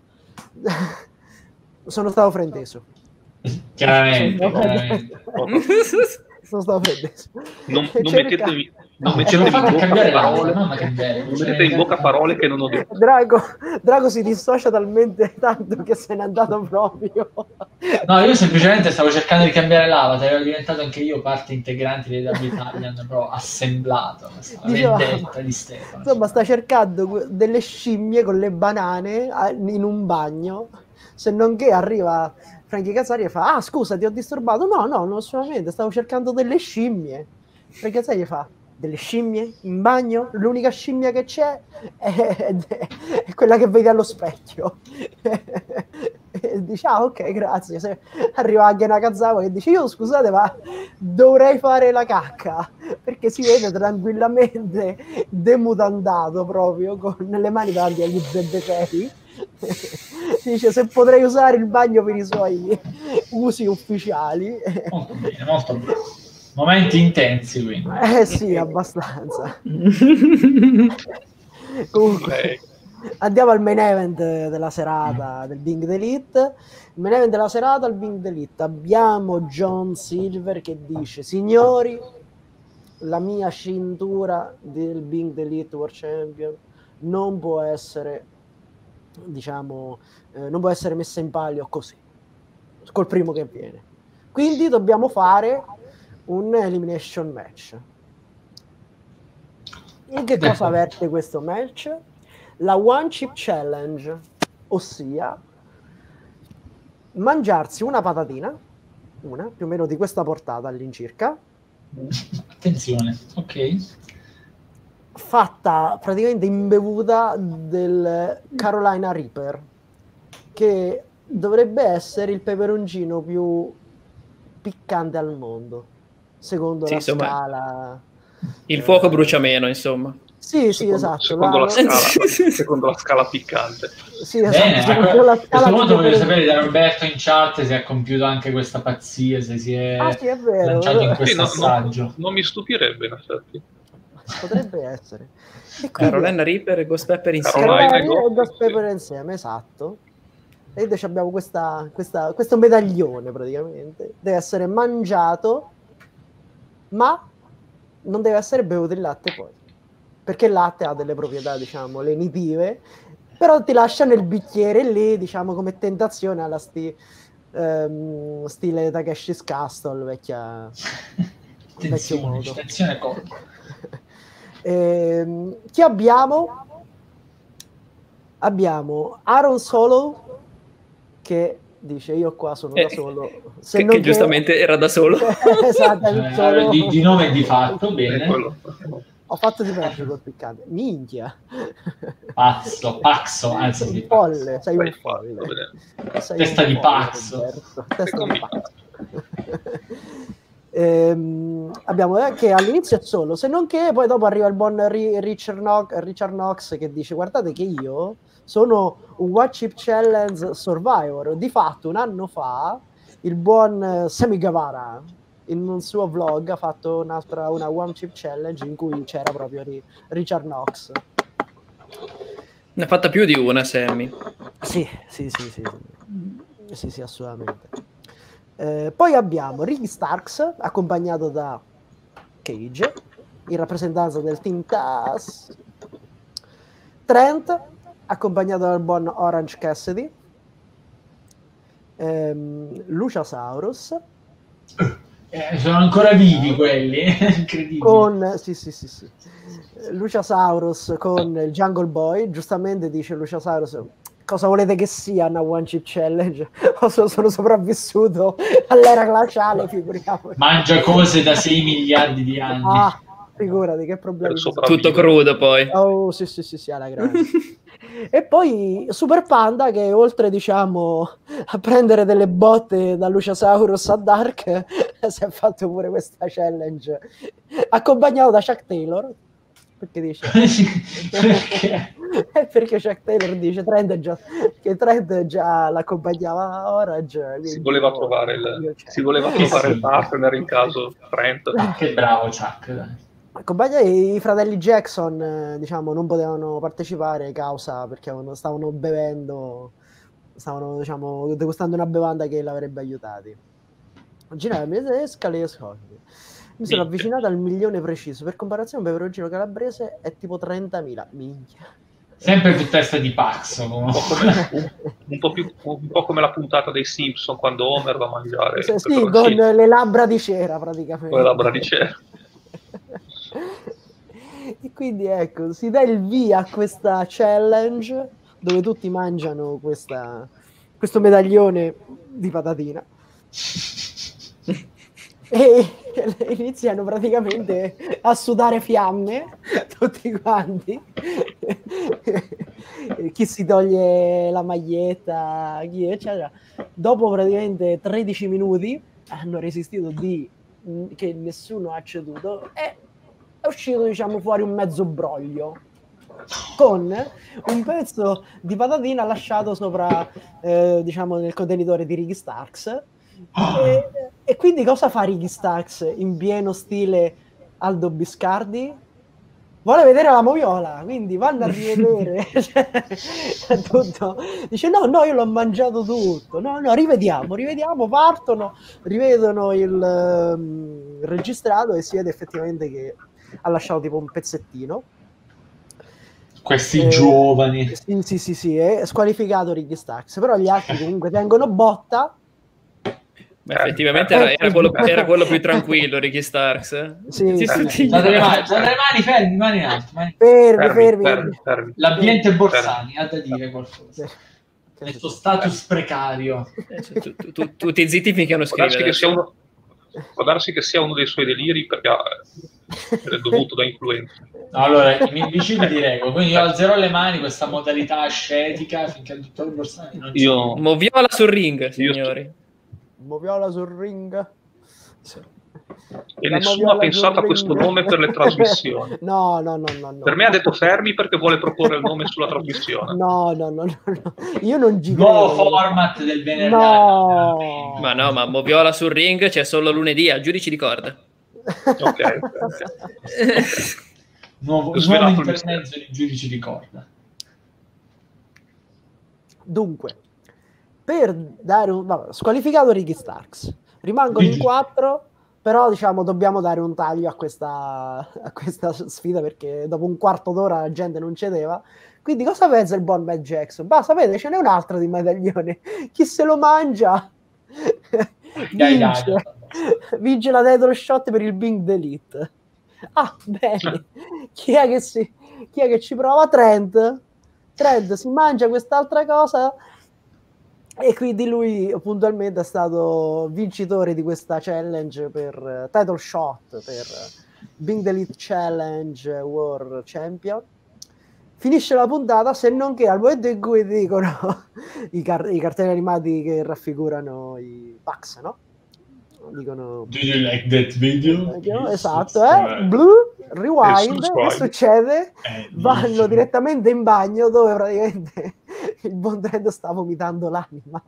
Sono stato frainteso chiaramente, chiaramente. sono stato frainteso. non, non mettetevi non mettetevi in bocca parole non mettete in bocca parole che non ho detto. Drago, Drago si dissocia talmente tanto che se n'è andato proprio. No, io semplicemente stavo cercando di cambiare l'avatar, ero diventato anche io parte integrante di W Italian, però assemblato la vendetta di Stefano. Insomma, sta cercando delle scimmie con le banane in un bagno, se non che arriva Frankie Kazarian e fa: ah, scusa, ti ho disturbato. No, no, non assolutamente, stavo cercando delle scimmie. Frankie Kazarian fa: delle scimmie in bagno? L'unica scimmia che c'è è, è, è quella che vedi allo specchio. dice ah ok grazie, se arriva anche Nakazawa che dice io scusate ma dovrei fare la cacca, perché si vede tranquillamente demutandato proprio con le mani davanti agli zebedei. Dice se potrei usare il bagno per i suoi usi ufficiali. Molto bene, molto bene. Momenti intensi quindi. Eh sì, abbastanza. Comunque andiamo al main event della serata del Bing Elite. Il main event della serata al Bing Elite abbiamo John Silver che dice signori, la mia cintura del Bing Elite World Champion non può essere diciamo eh, non può essere messa in palio così col primo che viene, quindi dobbiamo fare un elimination match. In che cosa verte questo match? La One Chip Challenge, ossia mangiarsi una patatina, una più o meno di questa portata all'incirca, attenzione, ok, fatta praticamente imbevuta del Carolina Reaper, che dovrebbe essere il peperoncino più piccante al mondo, secondo sì, la insomma, scala. Il fuoco brucia meno, insomma. Sì, secondo, sì, esatto. Secondo la, la scala, secondo la scala piccante. Sì, esatto. Bene, Secondo la scala questo punto voglio per... sapere da Roberto in chat se ha compiuto anche questa pazzia, se si è ah, sì, è vero, lanciato in sì, questo no, assaggio. Non, non mi stupirebbe, in effetti. Potrebbe essere. E quindi... Carolina Reaper e Ghost Pepper insieme. Carolina Carolina Reaper e Ghost sì. Pepper insieme, esatto. E invece abbiamo questa, questa, questo medaglione praticamente. Deve essere mangiato, ma non deve essere bevuto il latte poi. Perché il latte ha delle proprietà, diciamo, lenitive, però ti lascia nel bicchiere lì, diciamo, come tentazione alla sti, ehm, stile Takeshi's Castle, vecchia... Attenzione, attenzione colpo. ehm, chi abbiamo? Abbiamo Aaron Solo, che dice io qua sono eh, da solo. Se che, non che giustamente era da solo. esatto, Eh, solo... di, di nome e di fatto, bene. Ho fatto di peggio col piccante. Minchia. Pazzo, pazzo, anzi sei di un folle, sei un Fai folle. fatto, Sei Testa un di folle, pazzo. Roberto. Testa di pazzo. ehm, abbiamo eh, che all'inizio è solo, se non che poi dopo arriva il buon Ri- Richard, Knox, Richard Knox che dice guardate che io sono un One Chip Challenge Survivor. Di fatto un anno fa il buon Sammy Guevara in un suo vlog ha fatto un'altra una One Chip Challenge in cui c'era proprio Ri- Richard Knox. Ne ha fatta più di una, Sammy. Sì, sì, sì, sì, sì, sì, sì assolutamente. Eh, poi abbiamo Ricky Starks accompagnato da Cage in rappresentanza del Team Taz, Trent accompagnato dal buon Orange Cassidy, ehm, Luchasaurus eh, sono ancora vivi quelli, incredibile. Con sì, sì, sì, sì. Luchasaurus con il Jungle Boy, giustamente dice Luchasaurus cosa volete che sia una One Chip Challenge? Sono sopravvissuto all'era glaciale, figuriamoci. Mangia cose da sei miliardi di anni. Ah, figurati, che problemi. Tutto crudo poi. Oh, sì, sì, sì, sì, alla grande. E poi Super Panda che oltre, diciamo, a prendere delle botte da Luchasaurus a Dark si è fatto pure questa challenge accompagnato da Chuck Taylor. Perché dice perché? perché Chuck Taylor dice Trent già, che Trent già l'accompagnava Orange, si voleva trovare il, si voleva trovare il partner in caso Trent. Ah, che bravo Chuck. Accompagna i fratelli Jackson, diciamo, non potevano partecipare causa perché stavano bevendo, stavano, diciamo, degustando una bevanda che l'avrebbe aiutati. Girare scale e scogli. Mi sono avvicinato al milione preciso. Per comparazione, un peperoncino calabrese è tipo trentamila. Minchia. Sempre più testa di pazzo. Un po' come, un, un po' più, un po' come la puntata dei Simpson quando Homer va a mangiare. Sì, sì, con le labbra di cera praticamente. Con le labbra di cera. E quindi ecco, si dà il via a questa challenge dove tutti mangiano questa, questo medaglione di patatina. E iniziano praticamente a sudare fiamme tutti quanti chi si toglie la maglietta, chi eccetera. Dopo praticamente tredici minuti hanno resistito di che nessuno ha ceduto e è uscito, diciamo, fuori un mezzo broglio con un pezzo di patatina lasciato sopra, eh, diciamo, nel contenitore di Ricky Starks. E, e quindi cosa fa Ricky Starks in pieno stile Aldo Biscardi? Vuole vedere la moviola, quindi vanno a rivedere tutto. Dice no, no, io l'ho mangiato tutto. No, no, rivediamo, rivediamo, partono, rivedono il, um, il registrato e si vede effettivamente che ha lasciato tipo un pezzettino. Questi eh, giovani. Sì, sì, sì, sì, è squalificato Ricky Starks, però gli altri comunque tengono botta. Beh, effettivamente era, era, quello, era quello più tranquillo, Ricky Starks. Eh? Sì, sì, sì, sì. Date le mani, date le mani, fermi, mani in alto. Mani. Fermi, Fermi, fermi, fermi, fermi. L'ambiente Borsani ha da dire qualcosa. Sì. Il suo status precario. Eh, cioè, tu, tu, tu, tutti zitti finché non Può darsi, scrive. che sia uno, può darsi che sia uno dei suoi deliri perché è dovuto da influenza. No, allora, i miei vicini di Rego, quindi io alzerò le mani, questa modalità ascetica finché il dottore Borsani non Io... ci... Moviola sul ring, signori. Moviola sul ring. Sì. E La nessuno ha moviola pensato sul a questo ring. nome per le trasmissioni. No, no, no, no, no. Per me ha detto fermi perché vuole proporre il nome sulla trasmissione. No, no, no, no, no. Io non ci Nuovo credo. format del venerdì. No. Ma no, ma Moviola sul ring c'è solo lunedì, a giudici di corda. Ok. Nuovo, Ho svelato nuovo il intermezzo di giudici di corda. Dunque, per dare un... vabbè, squalificato Ricky Starks. Rimangono in quattro, però diciamo dobbiamo dare un taglio a questa, a questa sfida perché dopo un quarto d'ora la gente non cedeva. Quindi cosa pensa il buon Matt Jackson? Ma sapete, ce n'è un altro di medaglione. Chi se lo mangia vince, vince la title shot per il Bing Delete. Ah, bene. Chi è che, si, chi è che ci prova? Trent. Trent si mangia quest'altra cosa e quindi lui puntualmente è stato vincitore di questa challenge per uh, title shot per uh, Bing Delete Challenge World Champion. Finisce la puntata, se non che al momento in cui dicono i, car- i cartelli animati che raffigurano i Bucks, no? Dicono Do you like that video? Esatto, eh? Blue, rewind, che succede? Eh, vanno dici. direttamente in bagno dove praticamente il buon Trent sta vomitando l'anima.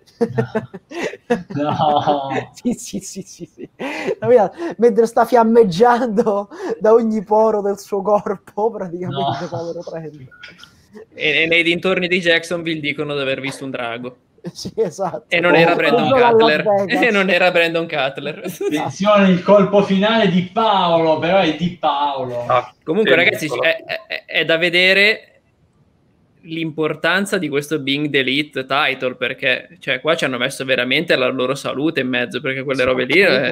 No. sì, sì, sì, sì, sì. Mentre sta fiammeggiando da ogni poro del suo corpo, praticamente, no. Povero Trent. E, e nei dintorni di Jacksonville dicono di aver visto un drago. Sì, esatto. E non era Brandon Cutler. E non era Brandon Cutler. Attenzione, il colpo finale di Paolo, però è di Paolo. Ah, comunque, ragazzi, è, è, è da vedere l'importanza di questo Bing Delete title, perché cioè, qua ci hanno messo veramente la loro salute in mezzo, perché quelle robe lì... Eh...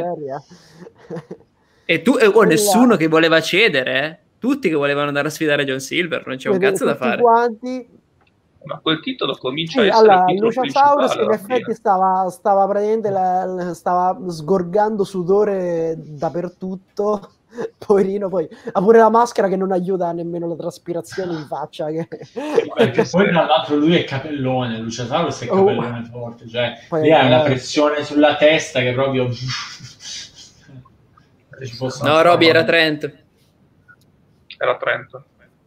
E tu, oh, nessuno che voleva cedere, eh? Tutti che volevano andare a sfidare John Silver, non c'è un cazzo da fare. Quanti... Ma quel titolo comincia sì, a essere allora, il titolo Luciasaurus principale. in effetti stava, stava praticamente la, stava sgorgando sudore dappertutto, poverino, poi ha pure la maschera che non aiuta nemmeno la traspirazione in faccia. Che... Perché poi tra l'altro lui è capellone, Luciasaurus è capellone oh. forte, cioè lì ha una pressione sulla testa che proprio... No, Roby, era Trent. Era Trent.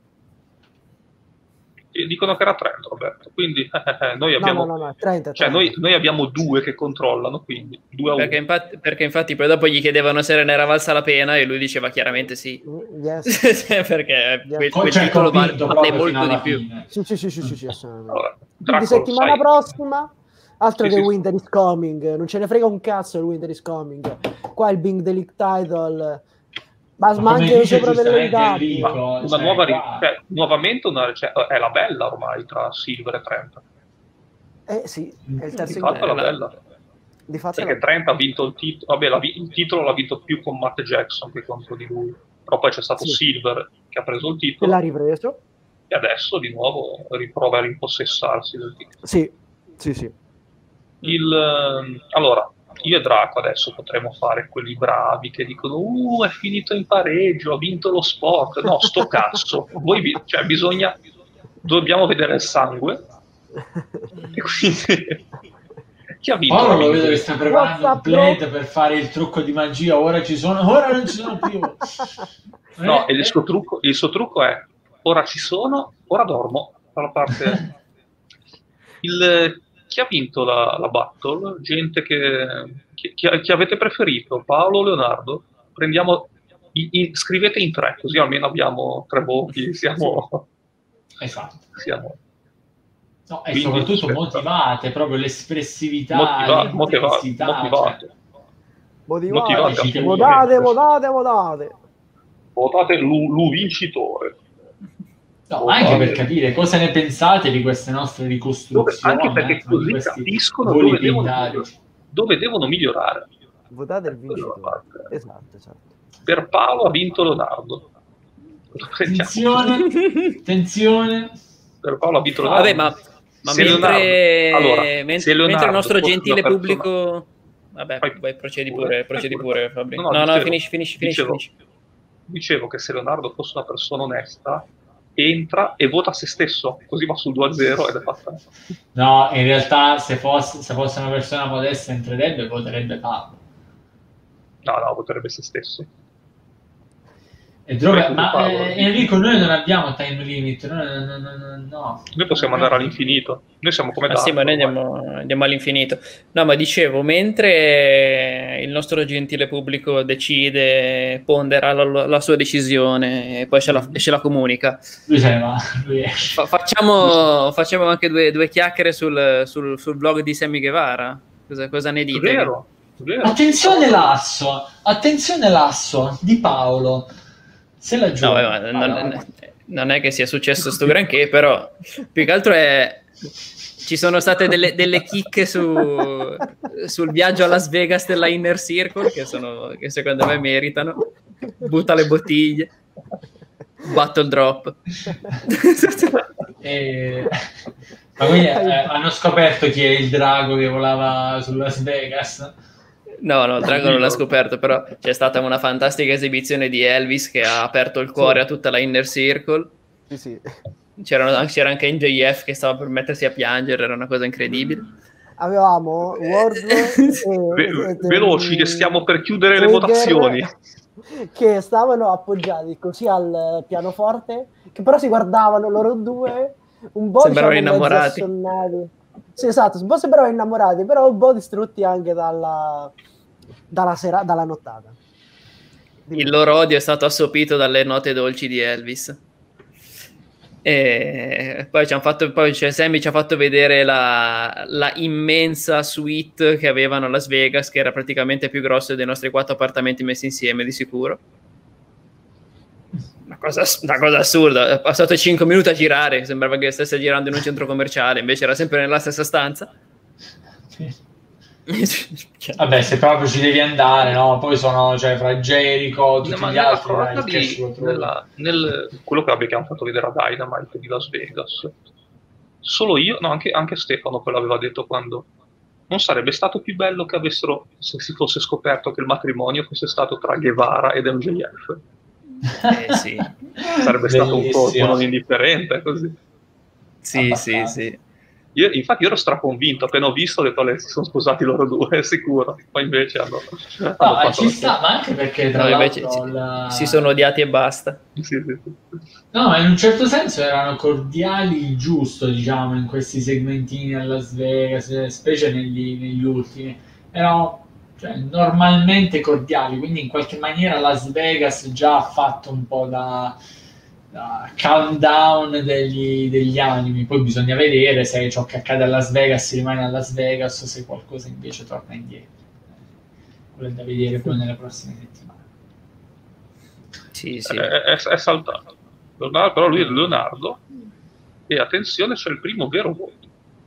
Dicono che era Trent, Roberto, quindi eh, noi abbiamo no, no, no, trenta, cioè trenta. Noi, noi abbiamo due che controllano, quindi due a perché, infatti, perché infatti poi dopo gli chiedevano se ne era valsa la pena e lui diceva chiaramente sì. Yes. Perché yes. quel, quel titolo vale, vale molto di più. Sì, sì, sì, sì, sì, sì, allora, quindi settimana sai. prossima altro sì, che sì, Winter is Coming, non ce ne frega un cazzo il Winter is Coming. Qua il Bing Delete title, ma anche sopra delle date. Una cioè, nuova ri- cioè, nuovamente una, cioè, è la bella ormai tra Silver e Trent. Eh sì, è il terzo di fatto è la bella. Di fatto perché la... Trent ha vinto il titolo, vabbè, vi- il titolo l'ha vinto più con Matt Jackson che contro di lui. Però poi c'è stato sì. Silver che ha preso il titolo. E l'ha ripreso. E adesso di nuovo riprova a rimpossessarsi del titolo. Sì, sì, sì. Il, allora, io e Draco adesso potremmo fare quelli bravi che dicono uh, è finito in pareggio, ha vinto lo sport. No, sto cazzo. Voi vi, cioè, bisogna, dobbiamo vedere il sangue. E quindi chi ha vinto? Paolo lo vedo che sta preparando WhatsApp, il blade per fare il trucco di magia. Ora ci sono, ora non ci sono più. No, Eh, e il suo trucco, il suo trucco è: ora ci sono, ora dormo. Dalla parte il, chi ha vinto la, la battle? Gente che chi, chi, chi avete preferito? Paolo o Leonardo? Prendiamo i, i, scrivete in tre, così almeno abbiamo tre voti. Siamo, Esatto. siamo No, e quindi, soprattutto aspetta. motivate, proprio l'espressività, Motiva- motivate, l'intensità, motivate. cioè, Motivate, Motivate Dici che- votate, votate, votate. Votate l'U, l'U vincitore. no, Oh, anche vale. per capire cosa ne pensate di queste nostre Dove, ricostruzioni, anche perché eh, di così questi capiscono voli dove devono, pindarici. dove devono migliorare. Votate il Quello vincitore. la parte. Esatto, esatto. Per Paolo ha vinto Leonardo. Lo prendiamo. Attenzione, attenzione. Per Paolo ha vinto Leonardo. Vabbè, ma, ma Se mentre, Leonardo- allora, men- se Leonardo mentre il nostro fosse gentile una persona- pubblico... Vabbè, Vai vai, procedi pure, pure, vai procedi pure. pure, Fabri. No, No, no, no, dicevo- finisci, finisci, finisci, dicevo- finisci. Dicevo che se Leonardo fosse una persona onesta, entra e vota se stesso, così va sul due a zero ed è fatta. No, in realtà se fosse, se fosse una persona modesta entrerebbe, voterebbe Paolo. No, no, voterebbe se stesso. E dove- Beh, ma Paolo. eh, Enrico, noi non abbiamo time limit, noi no, no, no, no, no. Noi possiamo andare all'infinito. Noi siamo come Ah, sì, ma noi Dark, ormai. andiamo, andiamo all'infinito. No, ma dicevo, mentre il nostro gentile pubblico decide, pondera la, la sua decisione e poi ce la, e ce la comunica, Lui se ne va, lui è... fa- facciamo, facciamo anche due, due chiacchiere sul, sul, sul blog di Sammy Guevara. Cosa, cosa ne È dite? vero, è vero. Attenzione l'asso, attenzione l'asso di Paolo. Se la No, gioca. vabbè, ma non, non è che sia successo sto granché, però più che altro è ci sono state delle, delle chicche su, sul viaggio a Las Vegas della Inner Circle che, sono, che secondo me meritano. Butta le bottiglie, battle drop. E... Ma quindi eh, hanno scoperto chi è il drago che volava su Las Vegas? No, no, il drago non l'ha scoperto, però c'è stata una fantastica esibizione di Elvis che ha aperto il cuore Sì. a tutta la Inner Circle. Sì, sì. C'erano, c'era anche N J F che stava per mettersi a piangere, era una cosa incredibile. Avevamo Wardlow Ve- e, e- veloci, che stiamo per chiudere le Taker votazioni. che stavano appoggiati così al pianoforte, che però si guardavano loro due un po' Sembravano diciamo, mezzo innamorati. assonnati. Sì, esatto, un po' sembravano innamorati, però un po' distrutti anche dalla, dalla, sera, dalla nottata. Il loro odio è stato assopito dalle note dolci di Elvis. E poi ci hanno fatto, poi cioè, Sammy ci ha fatto vedere la, la immensa suite che avevano a Las Vegas, che era praticamente più grossa dei nostri quattro appartamenti messi insieme, di sicuro. Una cosa, una cosa assurda. È passato cinque minuti a girare, sembrava che stesse girando in un centro commerciale, invece era sempre nella stessa stanza. Cioè, Vabbè, se proprio ci devi andare, no? Poi sono, cioè, fra Jericho, tutti Ma gli nella altri, dai, cronaca il di, cash lo trovi. nella, nel, quello che abbiamo fatto vedere a Dynamite di Las Vegas, solo io, no, anche, anche Stefano poi l'aveva detto quando non sarebbe stato più bello che avessero, se si fosse scoperto che il matrimonio fosse stato tra Guevara ed M J F. eh, sì, Sarebbe stato un colpo Bellissimo. non indifferente così. sì, sì, Abbastanza. sì. Io, infatti io ero straconvinto, appena ho visto ho detto "Le- si sono sposati loro due, sicuro", poi invece hanno, hanno No, ma fatto ci la- sta, ma anche perché tra No, invece l'altro si- la- si sono odiati e basta. Sì, sì, sì. No, ma in un certo senso erano cordiali il giusto, diciamo, in questi segmentini a Las Vegas, eh, specie negli, negli ultimi. Erano cioè, normalmente cordiali, quindi in qualche maniera Las Vegas già ha fatto un po' da, da countdown degli, degli animi. Poi bisogna vedere se ciò che accade a Las Vegas rimane a Las Vegas o se qualcosa invece torna indietro. Quello è da vedere poi nelle prossime settimane. Sì, sì. È, è- è saltato. Leonardo- però lui è Leonardo e attenzione, c'è il primo vero voto.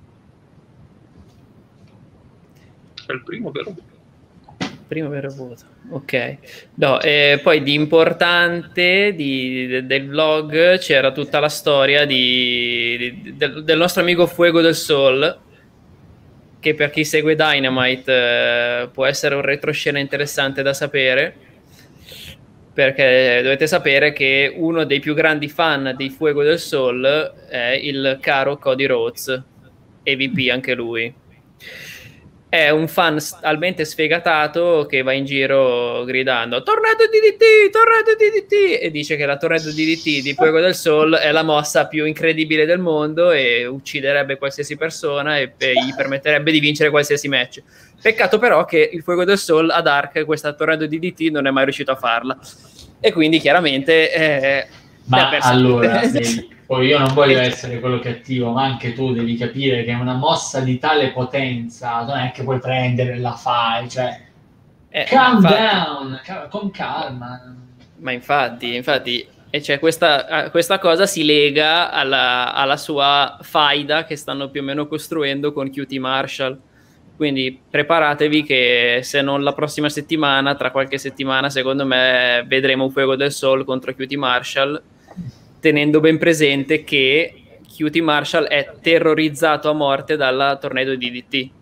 C'è il primo vero voto. Primo vero voto, ok. No, e poi di importante di- de- del vlog c'era tutta la storia di, di- del, del nostro amico Fuego del Sol, che per chi segue Dynamite eh, può essere un retroscena interessante da sapere. perché dovete sapere che uno dei più grandi fan di Fuego del Sol è il caro Cody Rhodes, E V P anche lui. È un fan talmente sfegatato che va in giro gridando tornado D D T, tornado D D T, e dice che la tornado D D T di Fuego del Sol è la mossa più incredibile del mondo e ucciderebbe qualsiasi persona e, e gli permetterebbe di vincere qualsiasi match. Peccato però che il Fuego del Sol a Dark questa tornado D D T non è mai riuscito a farla, e quindi chiaramente eh, ma allora devi, poi io non voglio essere quello cattivo, ma anche tu devi capire che una mossa di tale potenza non è che puoi prendere e la fai, cioè eh, calm infatti, down, con calma. Ma infatti, infatti e cioè questa, questa cosa si lega alla, alla sua faida che stanno più o meno costruendo con Q T Marshall. Quindi preparatevi che se non la prossima settimana, tra qualche settimana, secondo me vedremo un Fuego del Sol contro Q T Marshall, tenendo ben presente che Q T Marshall è terrorizzato a morte dalla Tornado D D T.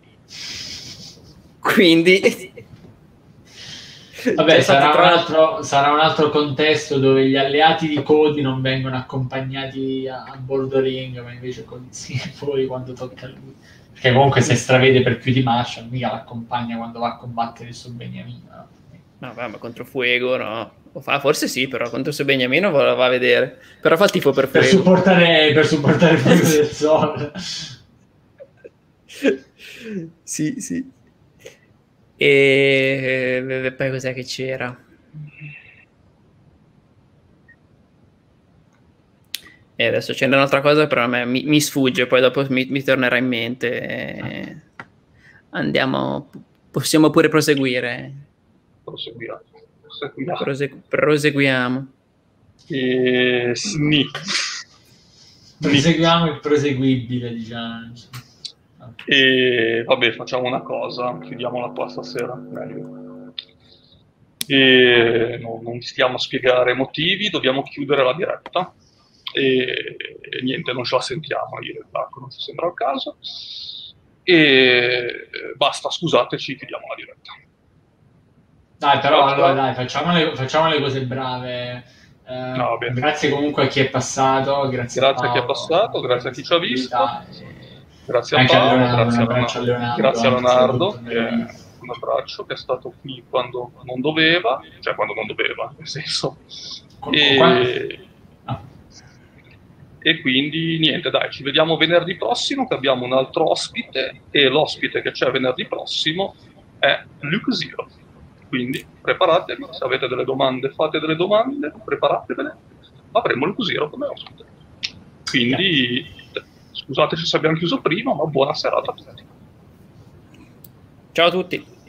Quindi vabbè, sarà, tra... un altro, sarà un altro contesto dove gli alleati di Cody non vengono accompagnati a, a bordo ring, ma invece Cody sì, poi quando tocca a lui. Perché comunque se stravede per più di Marshall, mica l'accompagna quando va a combattere il suo Beniamino. No, no vabbè, ma contro Fuego no. Ah, forse sì, però contro il suo Beniamino va, va a vedere. Però fa il tifo per Fuego. Per supportare, per supportare il Fuego del Sol. Sì, sì. E poi cos'è che c'era? E adesso c'è un'altra cosa, però a me mi, mi sfugge, poi dopo mi, mi tornerà in mente. E andiamo, possiamo pure proseguire. Proseguiamo. Proseguiamo. Prosegu- proseguiamo. E... Sni. Proseguiamo il proseguibile, diciamo. E vabbè, facciamo una cosa, chiudiamola qua stasera, meglio. E no, non stiamo a spiegare motivi, dobbiamo chiudere la diretta. E, e niente, non ce la sentiamo io e Marco, non ci sembra il caso. E basta, scusateci, chiudiamo la diretta. Dai, però allora dai, facciamo le, facciamo le cose brave. Eh, no, grazie comunque a chi è passato, grazie, grazie a, Paolo, a chi è passato, grazie a chi ci ha visto. E... Grazie a Paolo, Leonardo, grazie, a Leonardo, a Leonardo, grazie a Leonardo, che che è un abbraccio, che è stato qui quando non doveva, cioè quando non doveva, nel senso. E, ah. e quindi niente, dai, ci vediamo venerdì prossimo, che abbiamo un altro ospite, e l'ospite che c'è venerdì prossimo è Luke Zero. Quindi preparatevi, se avete delle domande fate delle domande, preparatevele, avremo Luke Zero come ospite. Quindi... Scusateci se abbiamo chiuso prima, ma buona serata a tutti. Ciao a tutti.